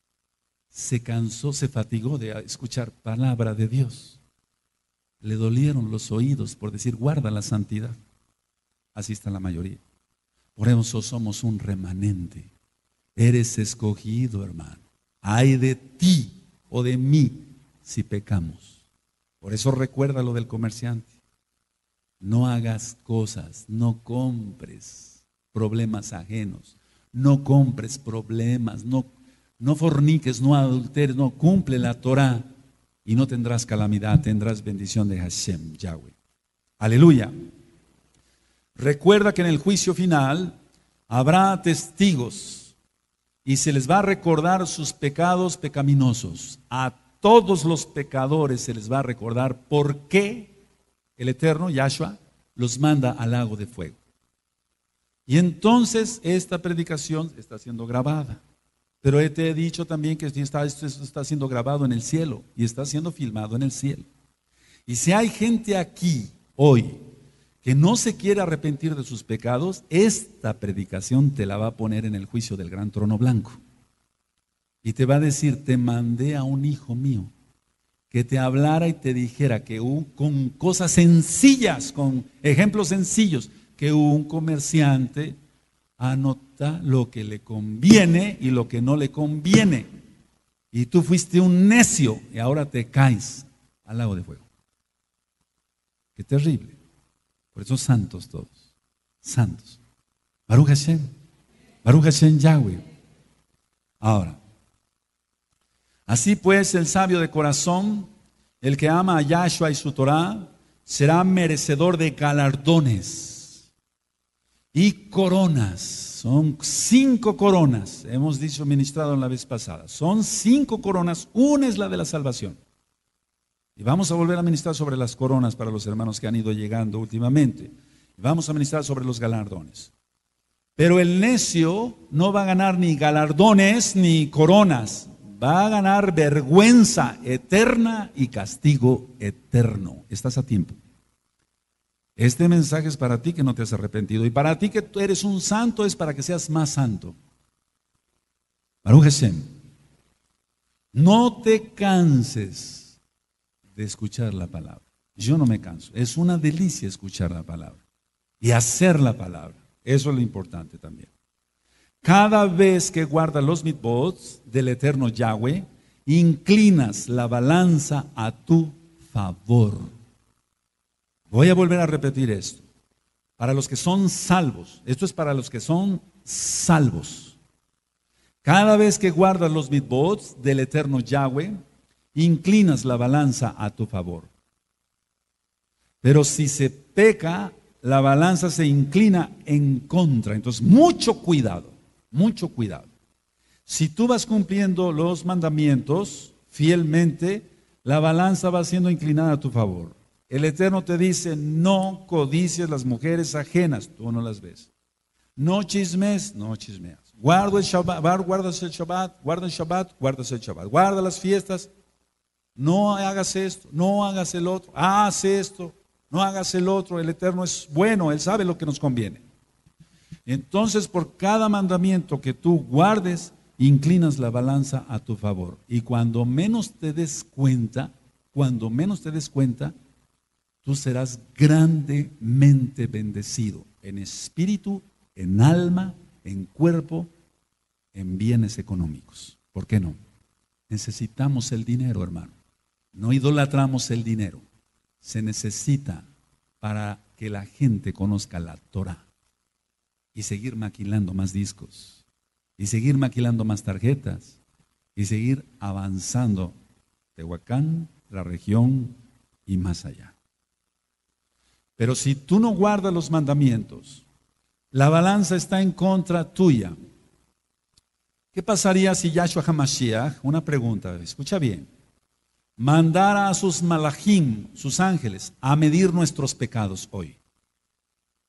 Se cansó, se fatigó de escuchar palabra de Dios. Le dolieron los oídos por decir, guarda la santidad. Así está la mayoría. Por eso somos un remanente. Eres escogido, hermano. Ay de ti o de mí si pecamos. Por eso recuerda lo del comerciante. No hagas cosas, no compres problemas ajenos, no compres problemas, no, no forniques, no adulteres, no cumple la Torah y no tendrás calamidad, tendrás bendición de Hashem, Yahweh. Aleluya. Recuerda que en el juicio final habrá testigos y se les va a recordar sus pecados pecaminosos. A todos los pecadores se les va a recordar por qué el Eterno, Yahshua, los manda al lago de fuego. Y entonces esta predicación está siendo grabada. Pero te he dicho también que está, esto está siendo grabado en el cielo y está siendo filmado en el cielo. Y si hay gente aquí hoy que no se quiere arrepentir de sus pecados, esta predicación te la va a poner en el juicio del gran trono blanco. Y te va a decir, te mandé a un hijo mío que te hablara y te dijera que un, con cosas sencillas, con ejemplos sencillos, que un comerciante anota lo que le conviene y lo que no le conviene. Y tú fuiste un necio y ahora te caes al lago de fuego. Qué terrible. Por eso santos todos, santos. Baruch Hashem, Baruch Hashem Yahweh. Ahora, así pues, el sabio de corazón, el que ama a Yahshua y su Torah, será merecedor de galardones y coronas. Son cinco coronas, hemos dicho, ministrado en la vez pasada. Son cinco coronas, una es la de la salvación. Y vamos a volver a ministrar sobre las coronas para los hermanos que han ido llegando últimamente. Y vamos a ministrar sobre los galardones. Pero el necio no va a ganar ni galardones ni coronas. Va a ganar vergüenza eterna y castigo eterno. Estás a tiempo. Este mensaje es para ti que no te has arrepentido. Y para ti que tú eres un santo es para que seas más santo. Baruch Hashem. No te canses de escuchar la palabra. Yo no me canso. Es una delicia escuchar la palabra. Y hacer la palabra. Eso es lo importante también. Cada vez que guardas los mitzvot del eterno Yahweh, inclinas la balanza a tu favor. Voy a volver a repetir esto. Para los que son salvos, esto es para los que son salvos. Cada vez que guardas los mitzvot del eterno Yahweh, inclinas la balanza a tu favor. Pero si se peca, la balanza se inclina en contra. Entonces, mucho cuidado. Mucho cuidado. Si tú vas cumpliendo los mandamientos fielmente, la balanza va siendo inclinada a tu favor. El Eterno te dice, no codicies las mujeres ajenas, tú no las ves. No chismes, no chismeas. Guarda el Shabbat, guardas el Shabbat, guarda el Shabbat, guardas el Shabbat. Guarda las fiestas, no hagas esto, no hagas el otro, haz esto, no hagas el otro. El Eterno es bueno, Él sabe lo que nos conviene. Entonces, por cada mandamiento que tú guardes, inclinas la balanza a tu favor. Y cuando menos te des cuenta, cuando menos te des cuenta, tú serás grandemente bendecido en espíritu, en alma, en cuerpo, en bienes económicos. ¿Por qué no? Necesitamos el dinero, hermano. No idolatramos el dinero. Se necesita para que la gente conozca la Torah. Y seguir maquilando más discos, y seguir maquilando más tarjetas, y seguir avanzando Tehuacán, la región y más allá. Pero si tú no guardas los mandamientos, la balanza está en contra tuya. ¿Qué pasaría si Yahshua HaMashiach, una pregunta, escucha bien, mandara a sus malachim, sus ángeles, a medir nuestros pecados hoy?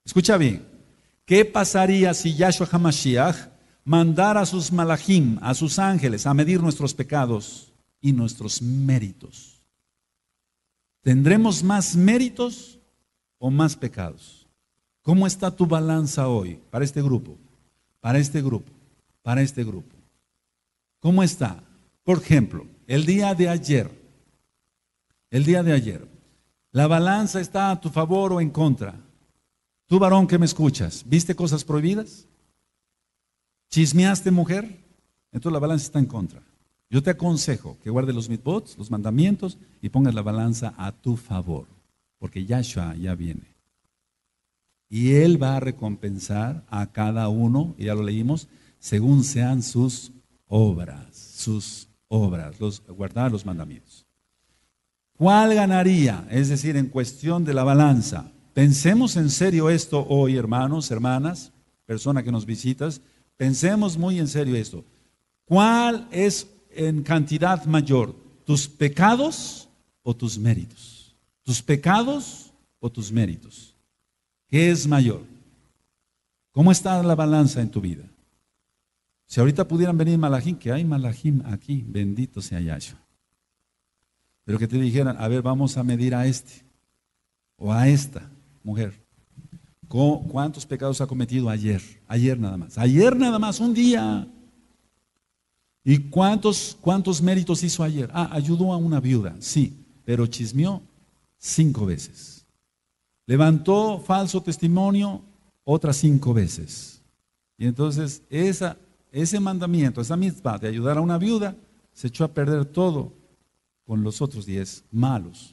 Escucha bien. ¿Qué pasaría si Yahshua HaMashiach mandara a sus malachim, a sus ángeles, a medir nuestros pecados y nuestros méritos? ¿Tendremos más méritos o más pecados? ¿Cómo está tu balanza hoy para este grupo? Para este grupo, para este grupo. ¿Cómo está? Por ejemplo, el día de ayer, el día de ayer, ¿la balanza está a tu favor o en contra? Tú, varón que me escuchas, ¿viste cosas prohibidas? ¿Chismeaste, mujer? Entonces la balanza está en contra. Yo te aconsejo que guardes los mitzvot, los mandamientos, y pongas la balanza a tu favor, porque Yahshua ya viene. Y Él va a recompensar a cada uno, y ya lo leímos, según sean sus obras, sus obras, los, guardar los mandamientos. ¿Cuál ganaría? Es decir, en cuestión de la balanza. Pensemos en serio esto hoy, hermanos, hermanas, persona que nos visitas, pensemos muy en serio esto. ¿Cuál es en cantidad mayor? ¿Tus pecados o tus méritos? ¿Tus pecados o tus méritos? ¿Qué es mayor? ¿Cómo está la balanza en tu vida? Si ahorita pudieran venir malachim, que hay malachim aquí, bendito sea Yahshua. Pero que te dijeran, a ver, vamos a medir a este o a esta mujer. ¿Cuántos pecados ha cometido ayer? Ayer nada más. Ayer nada más, un día. ¿Y cuántos, cuántos méritos hizo ayer? Ah, ayudó a una viuda, sí, pero chismeó cinco veces. Levantó falso testimonio otras cinco veces. Y entonces esa, ese mandamiento, esa mitzvah de ayudar a una viuda, se echó a perder todo con los otros diez malos.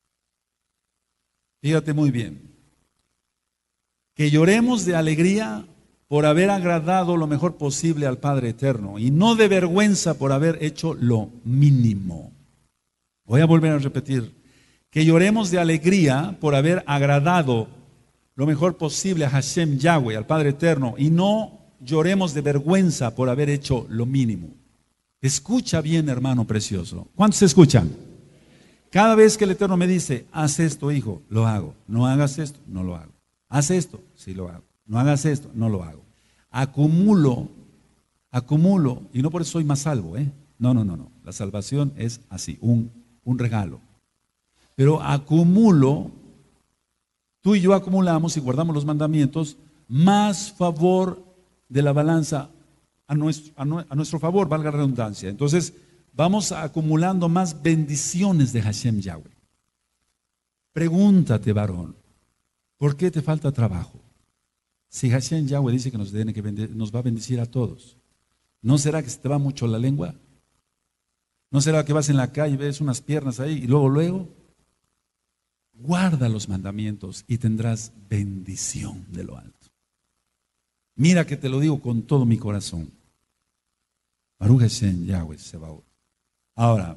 Fíjate muy bien. Que lloremos de alegría por haber agradado lo mejor posible al Padre Eterno y no de vergüenza por haber hecho lo mínimo. Voy a volver a repetir. Que lloremos de alegría por haber agradado lo mejor posible a Hashem Yahweh, al Padre Eterno, y no lloremos de vergüenza por haber hecho lo mínimo. Escucha bien, hermano precioso. ¿Cuántos se escuchan? Cada vez que el Eterno me dice, haz esto, hijo, lo hago. No hagas esto, no lo hago. Haz esto, sí lo hago. No hagas esto, no lo hago. Acumulo, acumulo, y no por eso soy más salvo, ¿eh? No, no, no, no. La salvación es así, un, un regalo. Pero acumulo, tú y yo acumulamos y guardamos los mandamientos, más favor de la balanza a nuestro, a, a nuestro favor, valga la redundancia. Entonces, vamos acumulando más bendiciones de Hashem Yahweh. Pregúntate, varón, ¿por qué te falta trabajo? Si Hashem Yahweh dice que nos, tiene que bendecir, nos va a bendecir a todos, ¿no será que se te va mucho la lengua? ¿No será que vas en la calle y ves unas piernas ahí y luego, luego? Guarda los mandamientos y tendrás bendición de lo alto. Mira que te lo digo con todo mi corazón. Baruch Hashem Yahweh Sebaot. Ahora,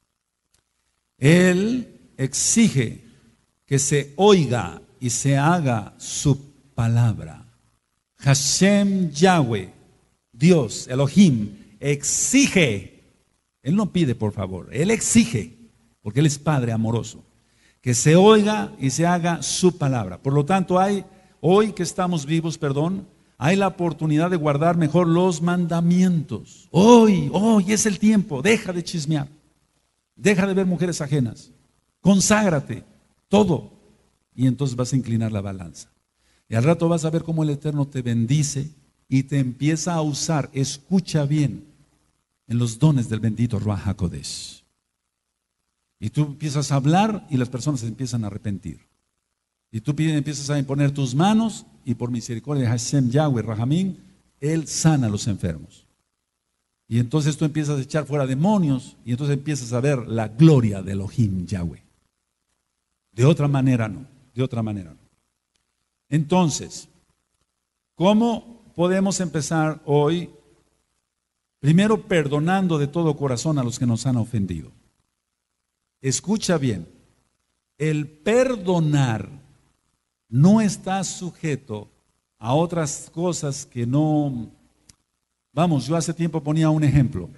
Él exige que se oiga y se haga su palabra. Hashem Yahweh, Dios, Elohim, exige. Él no pide, por favor, Él exige, porque Él es Padre amoroso, que se oiga y se haga su palabra. Por lo tanto, hay, hoy que estamos vivos, perdón, hay la oportunidad de guardar mejor los mandamientos. Hoy, hoy es el tiempo. Deja de chismear. Deja de ver mujeres ajenas. Conságrate, todo. Y entonces vas a inclinar la balanza. Y al rato vas a ver cómo el Eterno te bendice y te empieza a usar, escucha bien, en los dones del bendito Ruach HaKodesh. Y tú empiezas a hablar y las personas se empiezan a arrepentir. Y tú empiezas a imponer tus manos y por misericordia de Hashem Yahweh Rahamim, Él sana a los enfermos. Y entonces tú empiezas a echar fuera demonios y entonces empiezas a ver la gloria de Elohim Yahweh. De otra manera no, de otra manera no. Entonces, ¿cómo podemos empezar hoy? Primero, perdonando de todo corazón a los que nos han ofendido. Escucha bien, el perdonar no está sujeto a otras cosas que no... Vamos, yo hace tiempo ponía un ejemplo.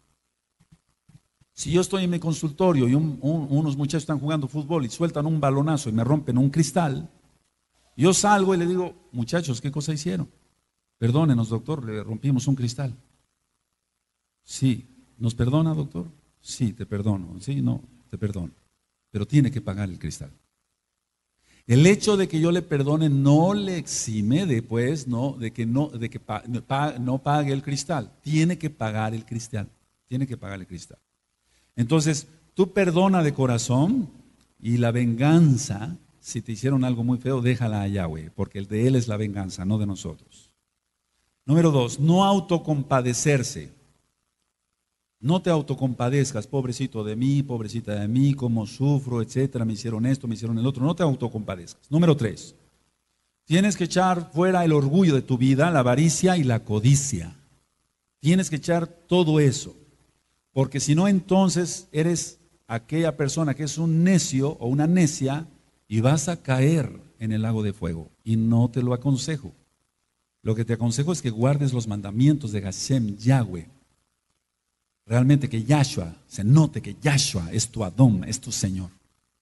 Si yo estoy en mi consultorio y un, un, unos muchachos están jugando fútbol y sueltan un balonazo y me rompen un cristal, Yo salgo y le digo, muchachos, ¿qué cosa hicieron? Perdónenos, doctor, le rompimos un cristal. Sí. ¿Nos perdona, doctor? Sí, te perdono. Sí, no, te perdono. Pero tiene que pagar el cristal. El hecho de que yo le perdone no le exime después, no, de que, no, de que pa, pa, no pague el cristal. Tiene que pagar el cristal. Tiene que pagar el cristal. Entonces, tú perdona de corazón y la venganza, si te hicieron algo muy feo, déjala a Yahweh, porque el de Él es la venganza, no de nosotros. Número dos, no autocompadecerse. No te autocompadezcas, pobrecito de mí, pobrecita de mí, cómo sufro, etcétera, me hicieron esto, me hicieron el otro. No te autocompadezcas. Número tres, tienes que echar fuera el orgullo de tu vida, la avaricia y la codicia. Tienes que echar todo eso, porque si no, entonces eres aquella persona que es un necio o una necia y vas a caer en el lago de fuego. Y no te lo aconsejo. Lo que te aconsejo es que guardes los mandamientos de Hashem, Yahweh. Realmente que Yahshua, se note que Yahshua es tu Adón, es tu Señor.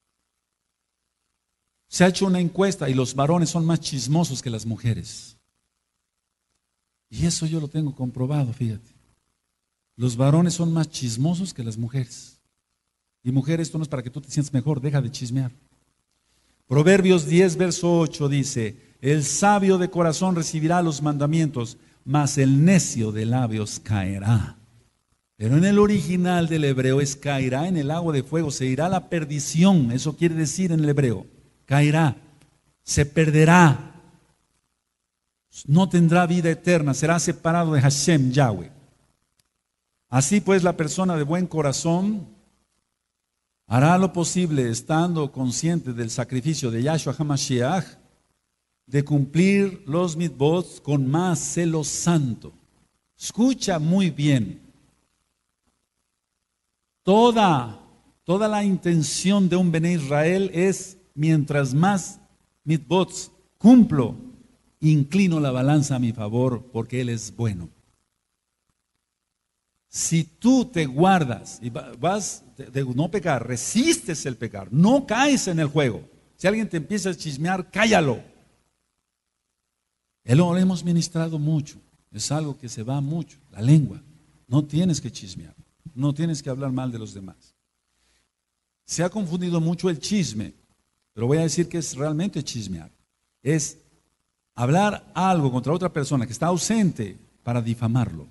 Se ha hecho una encuesta y los varones son más chismosos que las mujeres. Y eso yo lo tengo comprobado, fíjate. Los varones son más chismosos que las mujeres. Y mujer, esto no es para que tú te sientas mejor, deja de chismear. Proverbios diez, verso ocho dice, el sabio de corazón recibirá los mandamientos, mas el necio de labios caerá. Pero en el original del hebreo es caerá en el agua de fuego, se irá a la perdición, eso quiere decir en el hebreo, caerá, se perderá, no tendrá vida eterna, será separado de Hashem, Yahweh. Así pues la persona de buen corazón hará lo posible, estando consciente del sacrificio de Yahshua HaMashiach, de cumplir los mitzvot con más celo santo. Escucha muy bien. Toda, toda la intención de un Bene Israel es, mientras más mitzvot cumplo, inclino la balanza a mi favor, porque Él es bueno. Si tú te guardas y vas de no pecar, resistes el pecar, no caes en el juego. Si alguien te empieza a chismear, cállalo. Él lo hemos ministrado mucho, es algo que se va mucho, la lengua. No tienes que chismear. No tienes que hablar mal de los demás. Se ha confundido mucho el chisme, pero voy a decir que es realmente chismear. Es hablar algo contra otra persona que está ausente para difamarlo.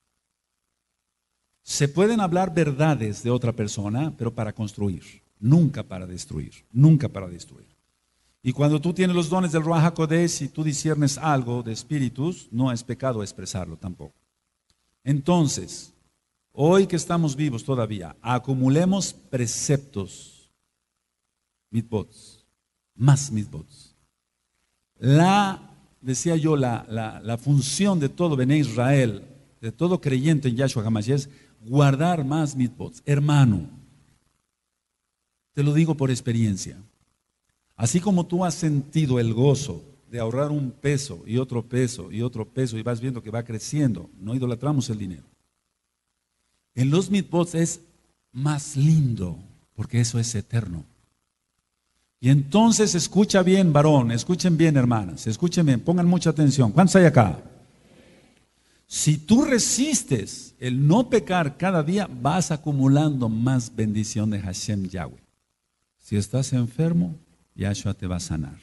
Se pueden hablar verdades de otra persona, pero para construir, nunca para destruir, nunca para destruir. Y cuando tú tienes los dones del Ruach HaKodesh y tú disciernes algo de espíritus, no es pecado expresarlo tampoco. Entonces, hoy que estamos vivos todavía, acumulemos preceptos, mitzvot, más mitzvot. La, decía yo, la, la, la función de todo Bene Israel, de todo creyente en Yahshua HaMashiach, es guardar más mitzvot. Hermano, te lo digo por experiencia. Así como tú has sentido el gozo de ahorrar un peso y otro peso y otro peso y vas viendo que va creciendo, no idolatramos el dinero. En los mitzvot es más lindo, porque eso es eterno. Y entonces escucha bien, varón, escuchen bien, hermanas, escuchen bien, pongan mucha atención. ¿Cuántos hay acá? Si tú resistes el no pecar cada día, vas acumulando más bendición de Hashem Yahweh. Si estás enfermo, Yahshua te va a sanar.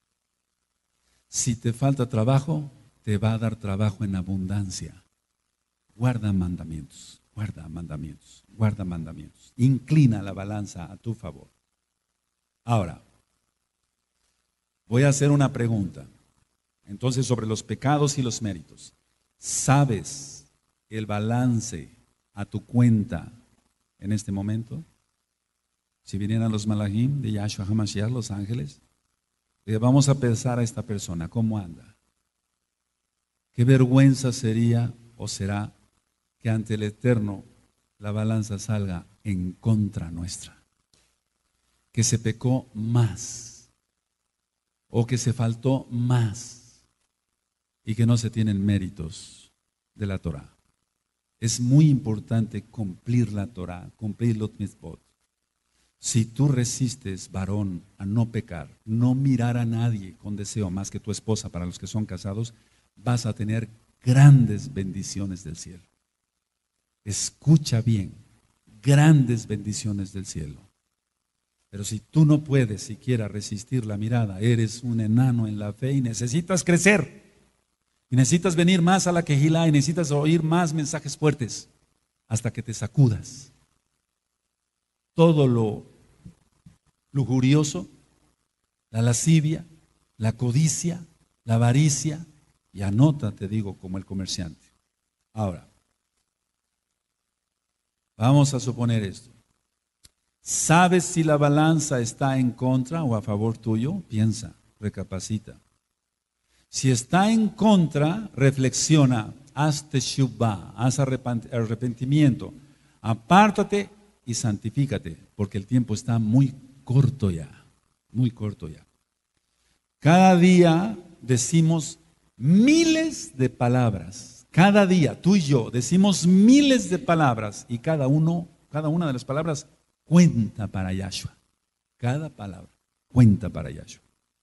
Si te falta trabajo, te va a dar trabajo en abundancia. Guarda mandamientos. Guarda mandamientos, guarda mandamientos. Inclina la balanza a tu favor. Ahora, voy a hacer una pregunta. Entonces, sobre los pecados y los méritos. ¿Sabes el balance a tu cuenta en este momento? Si vinieran los malajim de Yahshua HaMashiach, los ángeles, le vamos a pensar a esta persona, ¿cómo anda? ¿Qué vergüenza sería o será que ante el Eterno la balanza salga en contra nuestra? Que se pecó más o que se faltó más y que no se tienen méritos de la Torah. Es muy importante cumplir la Torah, cumplir los mitzvot. Si tú resistes, varón, a no pecar, no mirar a nadie con deseo más que tu esposa, para los que son casados, vas a tener grandes bendiciones del cielo. Escucha bien, grandes bendiciones del cielo. Pero si tú no puedes siquiera resistir la mirada, eres un enano en la fe y necesitas crecer. Y necesitas venir más a la quejilá y necesitas oír más mensajes fuertes hasta que te sacudas todo lo lujurioso, la lascivia, la codicia, la avaricia, y anota, te digo, como el comerciante. Ahora, vamos a suponer esto. ¿Sabes si la balanza está en contra o a favor tuyo? Piensa, recapacita. Si está en contra, reflexiona, haz teshuvá, haz arrepentimiento, apártate y santifícate, porque el tiempo está muy corto ya, muy corto ya. Cada día decimos miles de palabras, cada día tú y yo decimos miles de palabras y cada uno, cada una de las palabras cuenta para Yahshua. Cada palabra cuenta para Yahshua.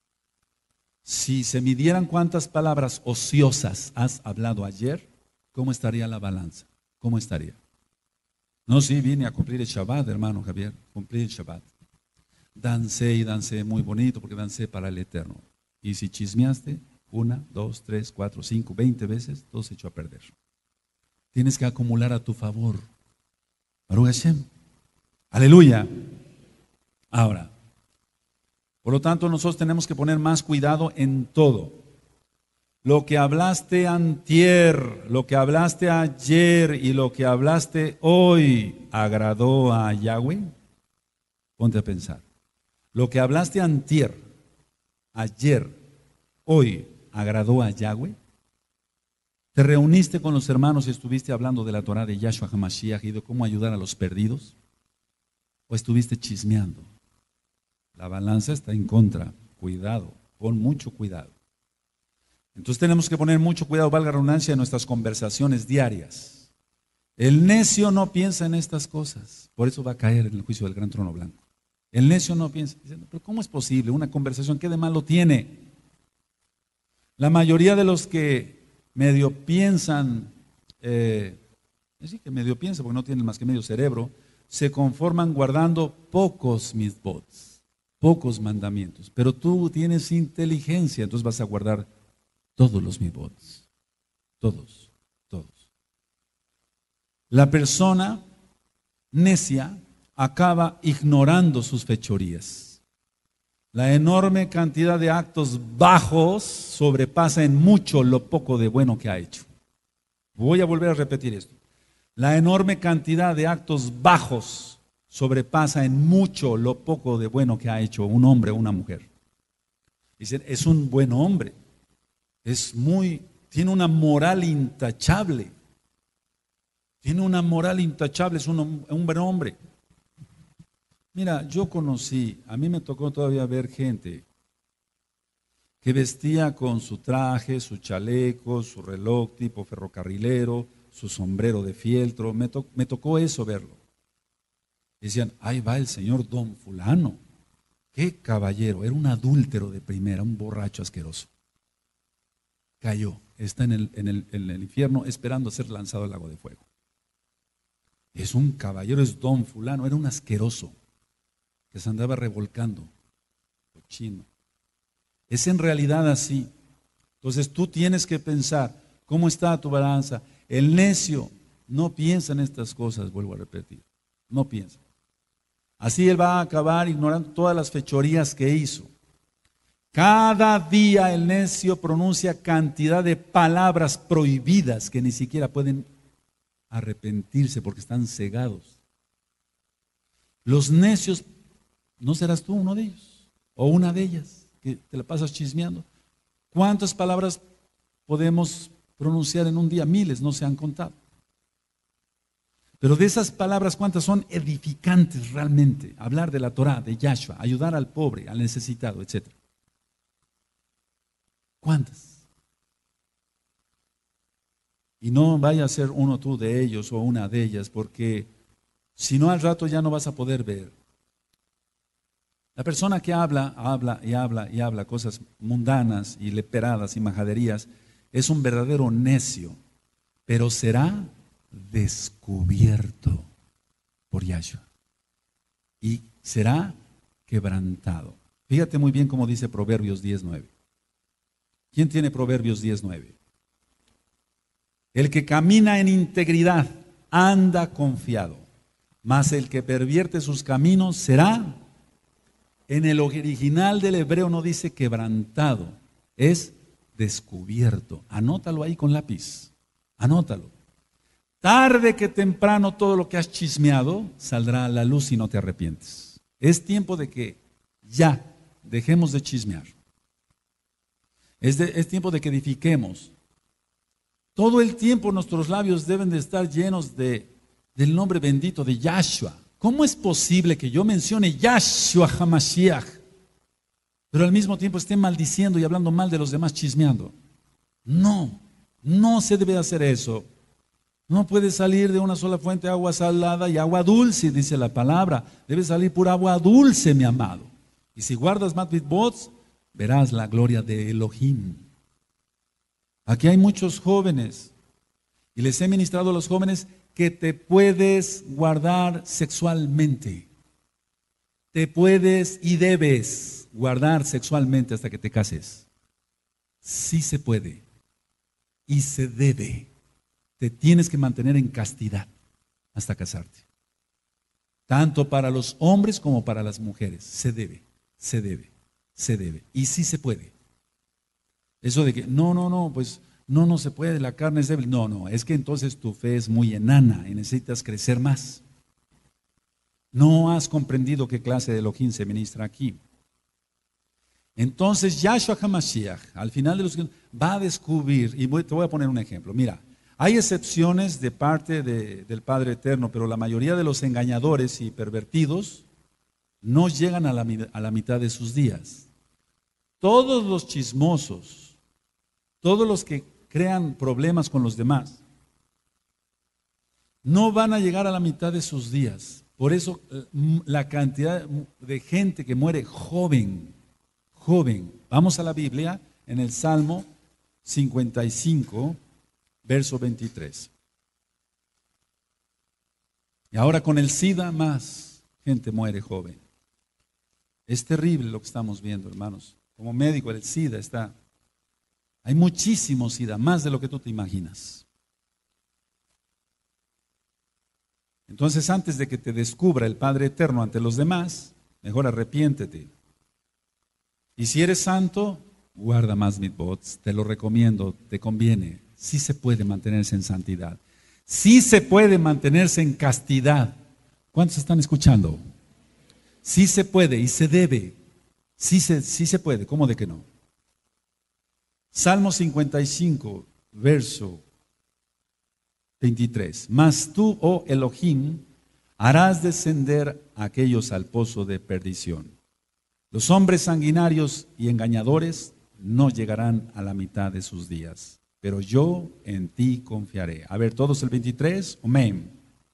Si se midieran cuántas palabras ociosas has hablado ayer, ¿cómo estaría la balanza? ¿Cómo estaría? No, sí, vine a cumplir el Shabbat, hermano Javier, cumplir el Shabbat. Dancé y dancé muy bonito porque dancé para el Eterno. Y si chismeaste una, dos, tres, cuatro, cinco, veinte veces, todo se echó a perder. Tienes que acumular a tu favor. Baruch Hashem. Aleluya. Ahora, por lo tanto, nosotros tenemos que poner más cuidado en todo. Lo que hablaste antier, lo que hablaste ayer y lo que hablaste hoy, ¿agradó a Yahweh? Ponte a pensar. Lo que hablaste antier, ayer, hoy, ¿agradó a Yahweh? ¿Te reuniste con los hermanos y estuviste hablando de la Torah de Yahshua HaMashiach y de cómo ayudar a los perdidos? ¿O estuviste chismeando? La balanza está en contra. Cuidado, pon mucho cuidado. Entonces tenemos que poner mucho cuidado, valga la redundancia, en nuestras conversaciones diarias. El necio no piensa en estas cosas, por eso va a caer en el juicio del gran trono blanco. El necio no piensa, diciendo, pero ¿cómo es posible una conversación? ¿Qué de malo tiene? La mayoría de los que medio piensan, eh, es decir, que medio piensan porque no tienen más que medio cerebro, se conforman guardando pocos mitzvot, pocos mandamientos. Pero tú tienes inteligencia, entonces vas a guardar todos los mitzvot, todos, todos. La persona necia acaba ignorando sus fechorías. La enorme cantidad de actos bajos sobrepasa en mucho lo poco de bueno que ha hecho. Voy a volver a repetir esto. La enorme cantidad de actos bajos sobrepasa en mucho lo poco de bueno que ha hecho un hombre o una mujer. Dicen, es un buen hombre, es muy, tiene una moral intachable, tiene una moral intachable, es un, un buen hombre. Mira, yo conocí, a mí me tocó todavía ver gente que vestía con su traje, su chaleco, su reloj tipo ferrocarrilero, su sombrero de fieltro, me, to, me tocó eso verlo. Decían, ahí va el señor don fulano, qué caballero, era un adúltero de primera, un borracho asqueroso. Cayó, está en el, en el, en el infierno esperando ser lanzado al lago de fuego. Es un caballero, es don fulano, era un asqueroso que se andaba revolcando, cochino. Es en realidad así. Entonces tú tienes que pensar, ¿cómo está tu balanza? El necio no piensa en estas cosas, vuelvo a repetir, no piensa. Así él va a acabar ignorando todas las fechorías que hizo. Cada día el necio pronuncia cantidad de palabras prohibidas que ni siquiera pueden arrepentirse porque están cegados. Los necios, ¿no serás tú uno de ellos? O una de ellas, que te la pasas chismeando. ¿Cuántas palabras podemos pronunciar en un día? Miles, no se han contado. Pero de esas palabras, ¿cuántas son edificantes realmente? Hablar de la Torah, de Yahshua, ayudar al pobre, al necesitado, etcétera. ¿Cuántas? Y no vaya a ser uno tú de ellos o una de ellas, porque si no al rato ya no vas a poder ver. La persona que habla, habla y habla y habla cosas mundanas y leperadas y majaderías es un verdadero necio, pero será descubierto por Yahshua y será quebrantado. Fíjate muy bien cómo dice Proverbios diez nueve. ¿Quién tiene Proverbios diez nueve? El que camina en integridad anda confiado, mas el que pervierte sus caminos será, en el original del hebreo no dice quebrantado, es descubierto. Anótalo ahí con lápiz, anótalo. Tarde que temprano todo lo que has chismeado saldrá a la luz y no te arrepientes. Es tiempo de que ya dejemos de chismear. Es, de, es tiempo de que edifiquemos. Todo el tiempo nuestros labios deben de estar llenos de, del nombre bendito de Yahshua. ¿Cómo es posible que yo mencione Yahshua HaMashiach, pero al mismo tiempo esté maldiciendo y hablando mal de los demás, chismeando? No, no se debe hacer eso. No puede salir de una sola fuente agua salada y agua dulce, dice la palabra. Debe salir pura agua dulce, mi amado. Y si guardas mitzvot, verás la gloria de Elohim. Aquí hay muchos jóvenes, y les he ministrado a los jóvenes que te puedes guardar sexualmente. Te puedes y debes guardar sexualmente hasta que te cases. Sí se puede y se debe. Te tienes que mantener en castidad hasta casarte. Tanto para los hombres como para las mujeres. Se debe, se debe, se debe. Y sí se puede. Eso de que, no, no, no, pues no, no se puede, la carne es débil. No, no, es que entonces tu fe es muy enana y necesitas crecer más. No has comprendido qué clase de Elohim se ministra aquí. Entonces Yahshua HaMashiach, al final de los va a descubrir, y voy, te voy a poner un ejemplo. Mira, hay excepciones de parte de, del Padre Eterno, pero la mayoría de los engañadores y pervertidos no llegan a la, a la mitad de sus días. Todos los chismosos, todos los que crean problemas con los demás, no van a llegar a la mitad de sus días. Por eso la cantidad de gente que muere joven, joven. Vamos a la Biblia, en el Salmo cincuenta y cinco, verso veintitrés. Y ahora con el SIDA más gente muere joven. Es terrible lo que estamos viendo, hermanos. Como médico, el SIDA está... Hay muchísimo SIDA, más de lo que tú te imaginas. Entonces, antes de que te descubra el Padre Eterno ante los demás, mejor arrepiéntete. Y si eres santo, guarda más mitzvot, te lo recomiendo, te conviene. Sí se puede mantenerse en santidad. Sí se puede mantenerse en castidad. ¿Cuántos están escuchando? Sí se puede y se debe. Sí se, sí se puede, ¿cómo de que no? Salmo cincuenta y cinco, verso veintitrés. Mas tú, oh Elohim, harás descender a aquellos al pozo de perdición. Los hombres sanguinarios y engañadores no llegarán a la mitad de sus días, pero yo en ti confiaré. A ver, todos el veintitrés, amén.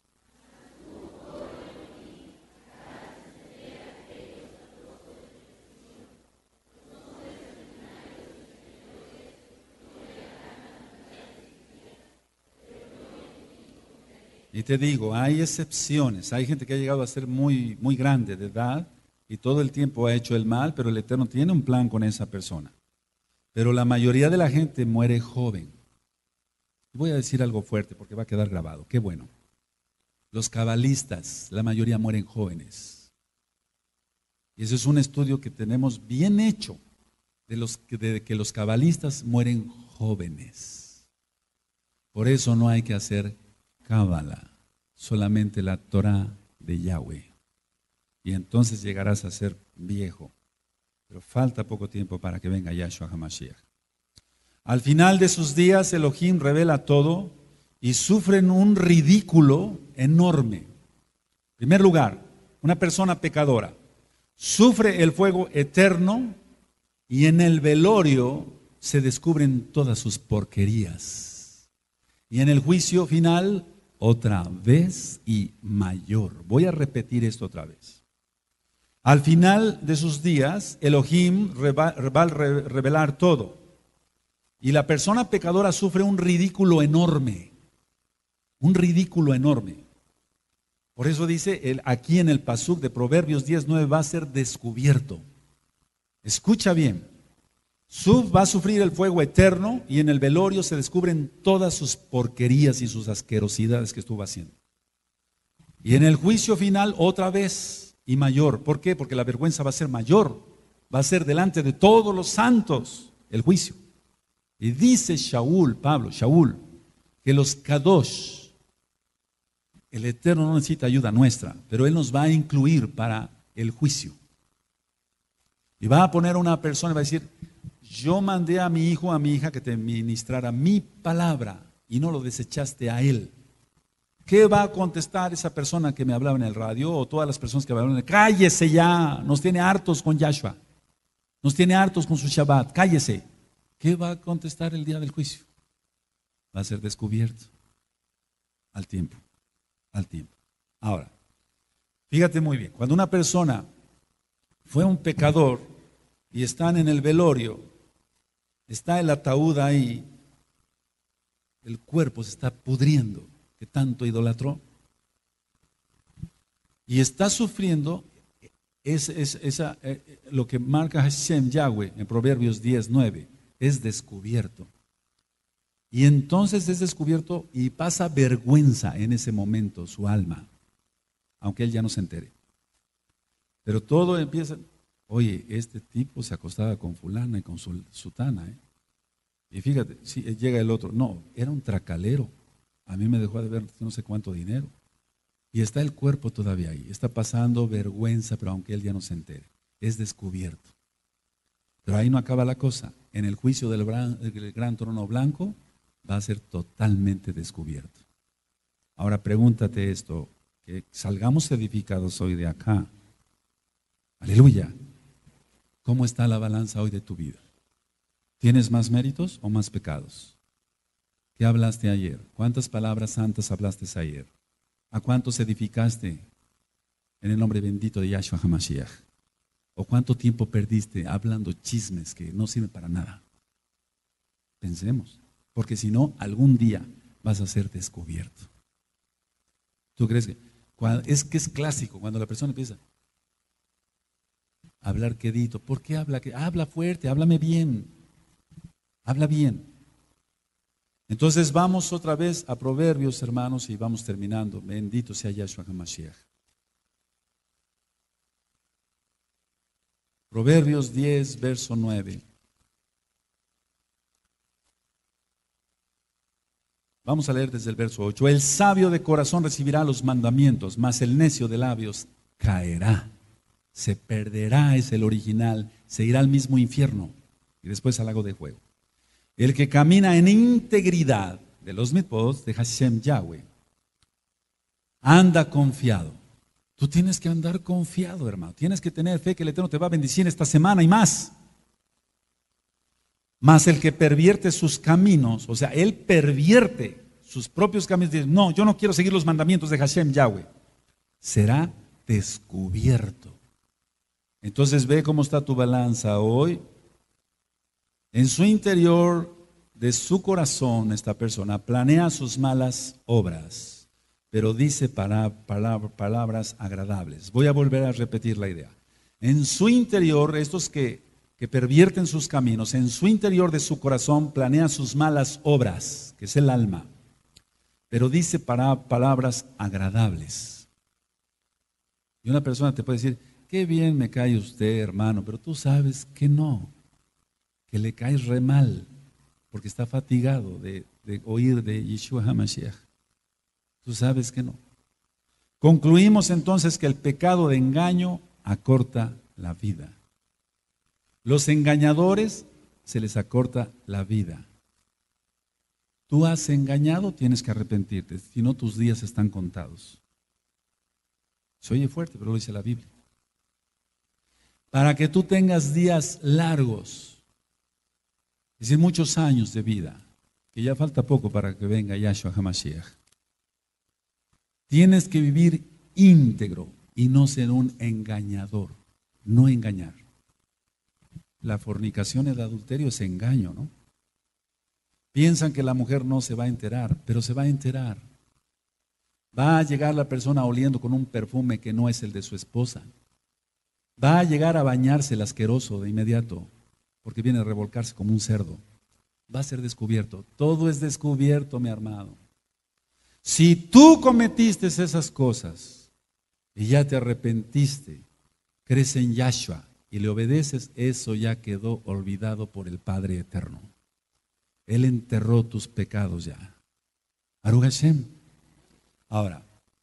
Y te digo, hay excepciones, hay gente que ha llegado a ser muy, muy grande de edad y todo el tiempo ha hecho el mal, pero el Eterno tiene un plan con esa persona. Pero la mayoría de la gente muere joven. Voy a decir algo fuerte porque va a quedar grabado, qué bueno. Los cabalistas, la mayoría mueren jóvenes. Y eso es un estudio que tenemos bien hecho, de, los, de que los cabalistas mueren jóvenes. Por eso no hay que hacer cábala, solamente la Torah de Yahweh. Y entonces llegarás a ser viejo. Pero falta poco tiempo para que venga Yahshua HaMashiach. Al final de sus días, Elohim revela todo y sufren un ridículo enorme. En primer lugar, una persona pecadora sufre el fuego eterno y en el velorio se descubren todas sus porquerías. Y en el juicio final, otra vez y mayor. Voy a repetir esto otra vez. Al final de sus días, Elohim va a revelar todo. Y la persona pecadora sufre un ridículo enorme. Un ridículo enorme. Por eso dice, el, aquí en el pasuk de Proverbios diez nueve va a ser descubierto. Escucha bien. Suf va a sufrir el fuego eterno y en el velorio se descubren todas sus porquerías y sus asquerosidades que estuvo haciendo. Y en el juicio final otra vez y mayor. ¿Por qué? Porque la vergüenza va a ser mayor. Va a ser delante de todos los santos el juicio. Y dice Shaul, Pablo, Shaul, que los Kadosh, el Eterno no necesita ayuda nuestra, pero Él nos va a incluir para el juicio. Y va a poner una persona y va a decir, yo mandé a mi hijo, a mi hija que te ministrara mi palabra y no lo desechaste a él. ¿Qué va a contestar esa persona que me hablaba en el radio o todas las personas que me hablaban? Cállese ya, nos tiene hartos con Yahshua, nos tiene hartos con su Shabbat, cállese. ¿Qué va a contestar el día del juicio? Va a ser descubierto al tiempo, al tiempo. Ahora, fíjate muy bien, cuando una persona fue un pecador y están en el velorio, está el ataúd ahí, el cuerpo se está pudriendo, que tanto idolatró, y está sufriendo, es, es, esa, eh, lo que marca Hashem Yahweh en Proverbios diez nueve, es descubierto. Y entonces es descubierto y pasa vergüenza en ese momento su alma, aunque él ya no se entere. Pero todo empieza, oye, este tipo se acostaba con fulana y con su, sutana, ¿eh? Y fíjate, si sí, llega el otro, no, era un tracalero, a mí me dejó de ver no sé cuánto dinero. Y está el cuerpo todavía ahí, está pasando vergüenza, pero aunque él ya no se entere, es descubierto. Pero ahí no acaba la cosa, en el juicio del gran, del gran trono blanco va a ser totalmente descubierto. Ahora pregúntate esto, que salgamos edificados hoy de acá. Aleluya. ¿Cómo está la balanza hoy de tu vida? ¿Tienes más méritos o más pecados? ¿Qué hablaste ayer? ¿Cuántas palabras santas hablaste ayer? ¿A cuántos edificaste en el nombre bendito de Yahshua HaMashiach? ¿O cuánto tiempo perdiste hablando chismes que no sirven para nada? Pensemos, porque si no, algún día vas a ser descubierto. ¿Tú crees que? Es que es clásico cuando la persona empieza a hablar quedito. ¿Por qué habla? Habla fuerte, háblame bien. Habla bien. Entonces vamos otra vez a Proverbios, hermanos, y vamos terminando. Bendito sea Yahshua HaMashiach. Proverbios diez, verso nueve. Vamos a leer desde el verso ocho. El sabio de corazón recibirá los mandamientos, mas el necio de labios caerá. Se perderá, es el original, se irá al mismo infierno y después al lago de fuego. El que camina en integridad de los mitzvot de Hashem Yahweh anda confiado. Tú tienes que andar confiado, hermano. Tienes que tener fe que el Eterno te va a bendecir esta semana y más. Mas el que pervierte sus caminos, o sea, él pervierte sus propios caminos, dice, no, yo no quiero seguir los mandamientos de Hashem Yahweh, será descubierto. Entonces ve cómo está tu balanza hoy. En su interior de su corazón esta persona planea sus malas obras, pero dice para, para, palabras agradables. Voy a volver a repetir la idea. En su interior, estos que, que pervierten sus caminos, en su interior de su corazón planean sus malas obras, que es el alma, pero dice para palabras agradables. Y una persona te puede decir, qué bien me cae usted, hermano, pero tú sabes que no, que le caes re mal, porque está fatigado de, de oír de Yeshua HaMashiach. Tú sabes que no. Concluimos entonces que el pecado de engaño acorta la vida. Los engañadores se les acorta la vida. Tú has engañado, tienes que arrepentirte, si no tus días están contados. Se oye fuerte, pero lo dice la Biblia. Para que tú tengas días largos, es decir, muchos años de vida, que ya falta poco para que venga Yahshua HaMashiach. Tienes que vivir íntegro y no ser un engañador. no engañar. La fornicación, el adulterio es engaño, ¿no? Piensan que la mujer no se va a enterar, pero se va a enterar. Va a llegar la persona oliendo con un perfume que no es el de su esposa. Va a llegar a bañarse el asqueroso de inmediato, porque viene a revolcarse como un cerdo. Va a ser descubierto. Todo es descubierto, mi hermano. Si tú cometiste esas cosas y ya te arrepentiste, crees en Yahshua y le obedeces, eso ya quedó olvidado por el Padre Eterno. Él enterró tus pecados ya. Baruch Hashem. Ahora,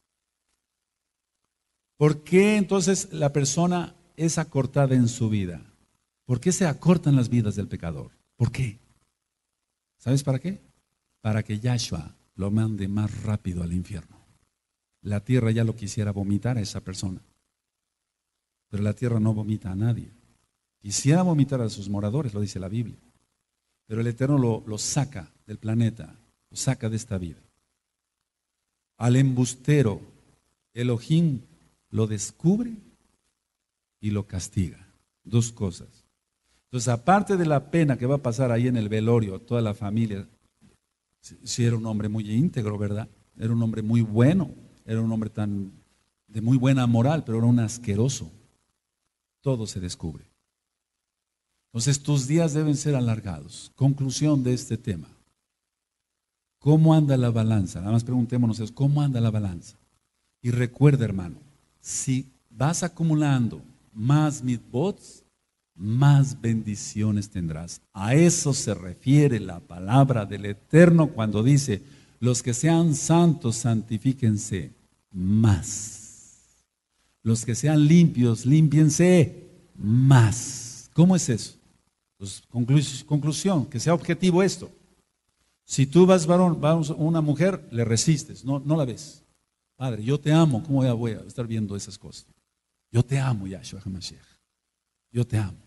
¿por qué entonces la persona es acortada en su vida? ¿Por qué se acortan las vidas del pecador? ¿Por qué? ¿Sabes para qué? Para que Yahshua lo mande más rápido al infierno. La tierra ya lo quisiera vomitar a esa persona, pero la tierra no vomita a nadie. Quisiera vomitar a sus moradores, lo dice la Biblia, pero el Eterno lo, lo saca del planeta, lo saca de esta vida. Al embustero, Elohim lo descubre y lo castiga. Dos cosas. Entonces, aparte de la pena que va a pasar ahí en el velorio, toda la familia, si, si era un hombre muy íntegro, ¿verdad? Era un hombre muy bueno, era un hombre tan de muy buena moral, pero era un asqueroso. Todo se descubre. Entonces, tus días deben ser alargados. Conclusión de este tema. ¿Cómo anda la balanza? Nada más preguntémonos, ¿cómo anda la balanza? Y recuerda, hermano, si vas acumulando más mitzvot, más bendiciones tendrás. A eso se refiere la palabra del Eterno cuando dice, los que sean santos, santifíquense más. Los que sean limpios, límpiense más. ¿Cómo es eso? Pues, conclu- conclusión, que sea objetivo esto. Si tú vas varón, vas a una mujer, le resistes, no, no la ves. Padre, yo te amo, ¿cómo voy a estar viendo esas cosas? Yo te amo, Yahshua HaMashiach. Yo te amo.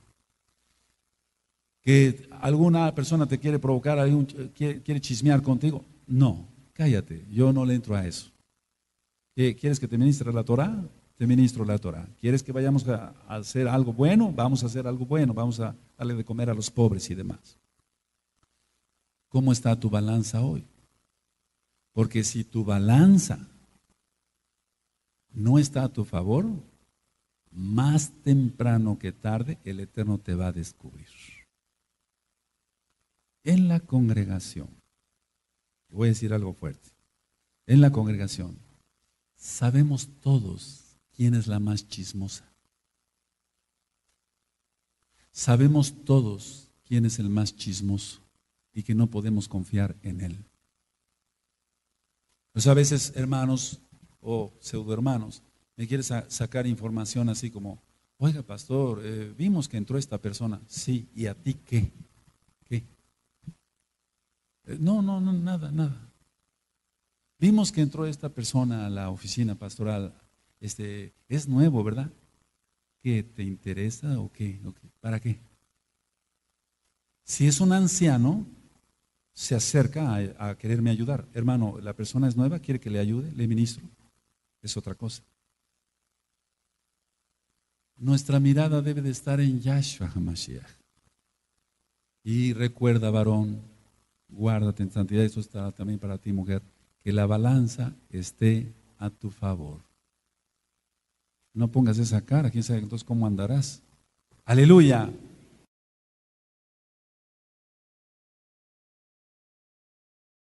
Que alguna persona te quiere provocar, algún, quiere, quiere chismear contigo. No, cállate, yo no le entro a eso. ¿Qué, ¿Quieres que te ministre la Torah? Te ministro la Torah. ¿Quieres que vayamos a, a hacer algo bueno? Vamos a hacer algo bueno, vamos a darle de comer a los pobres y demás. ¿Cómo está tu balanza hoy? Porque si tu balanza no está a tu favor, más temprano que tarde el Eterno te va a descubrir. En la congregación, voy a decir algo fuerte, en la congregación sabemos todos quién es la más chismosa. Sabemos todos quién es el más chismoso y que no podemos confiar en él. Pues a veces, hermanos o pseudohermanos, me quieren sa- sacar información así como, oiga, pastor, eh, vimos que entró esta persona. Sí, ¿y a ti qué? ¿Qué? Eh, no, no, no, nada, nada. Vimos que entró esta persona a la oficina pastoral. Este, es nuevo, ¿verdad? ¿Qué te interesa o qué? ¿O qué? ¿Para qué? Si es un anciano, se acerca a, a quererme ayudar. Hermano, la persona es nueva, quiere que le ayude, le ministro. Es otra cosa. Nuestra mirada debe de estar en Yahshua HaMashiach. Y recuerda, varón, guárdate en santidad, eso está también para ti, mujer, que la balanza esté a tu favor. No pongas esa cara, quién sabe entonces cómo andarás. Aleluya.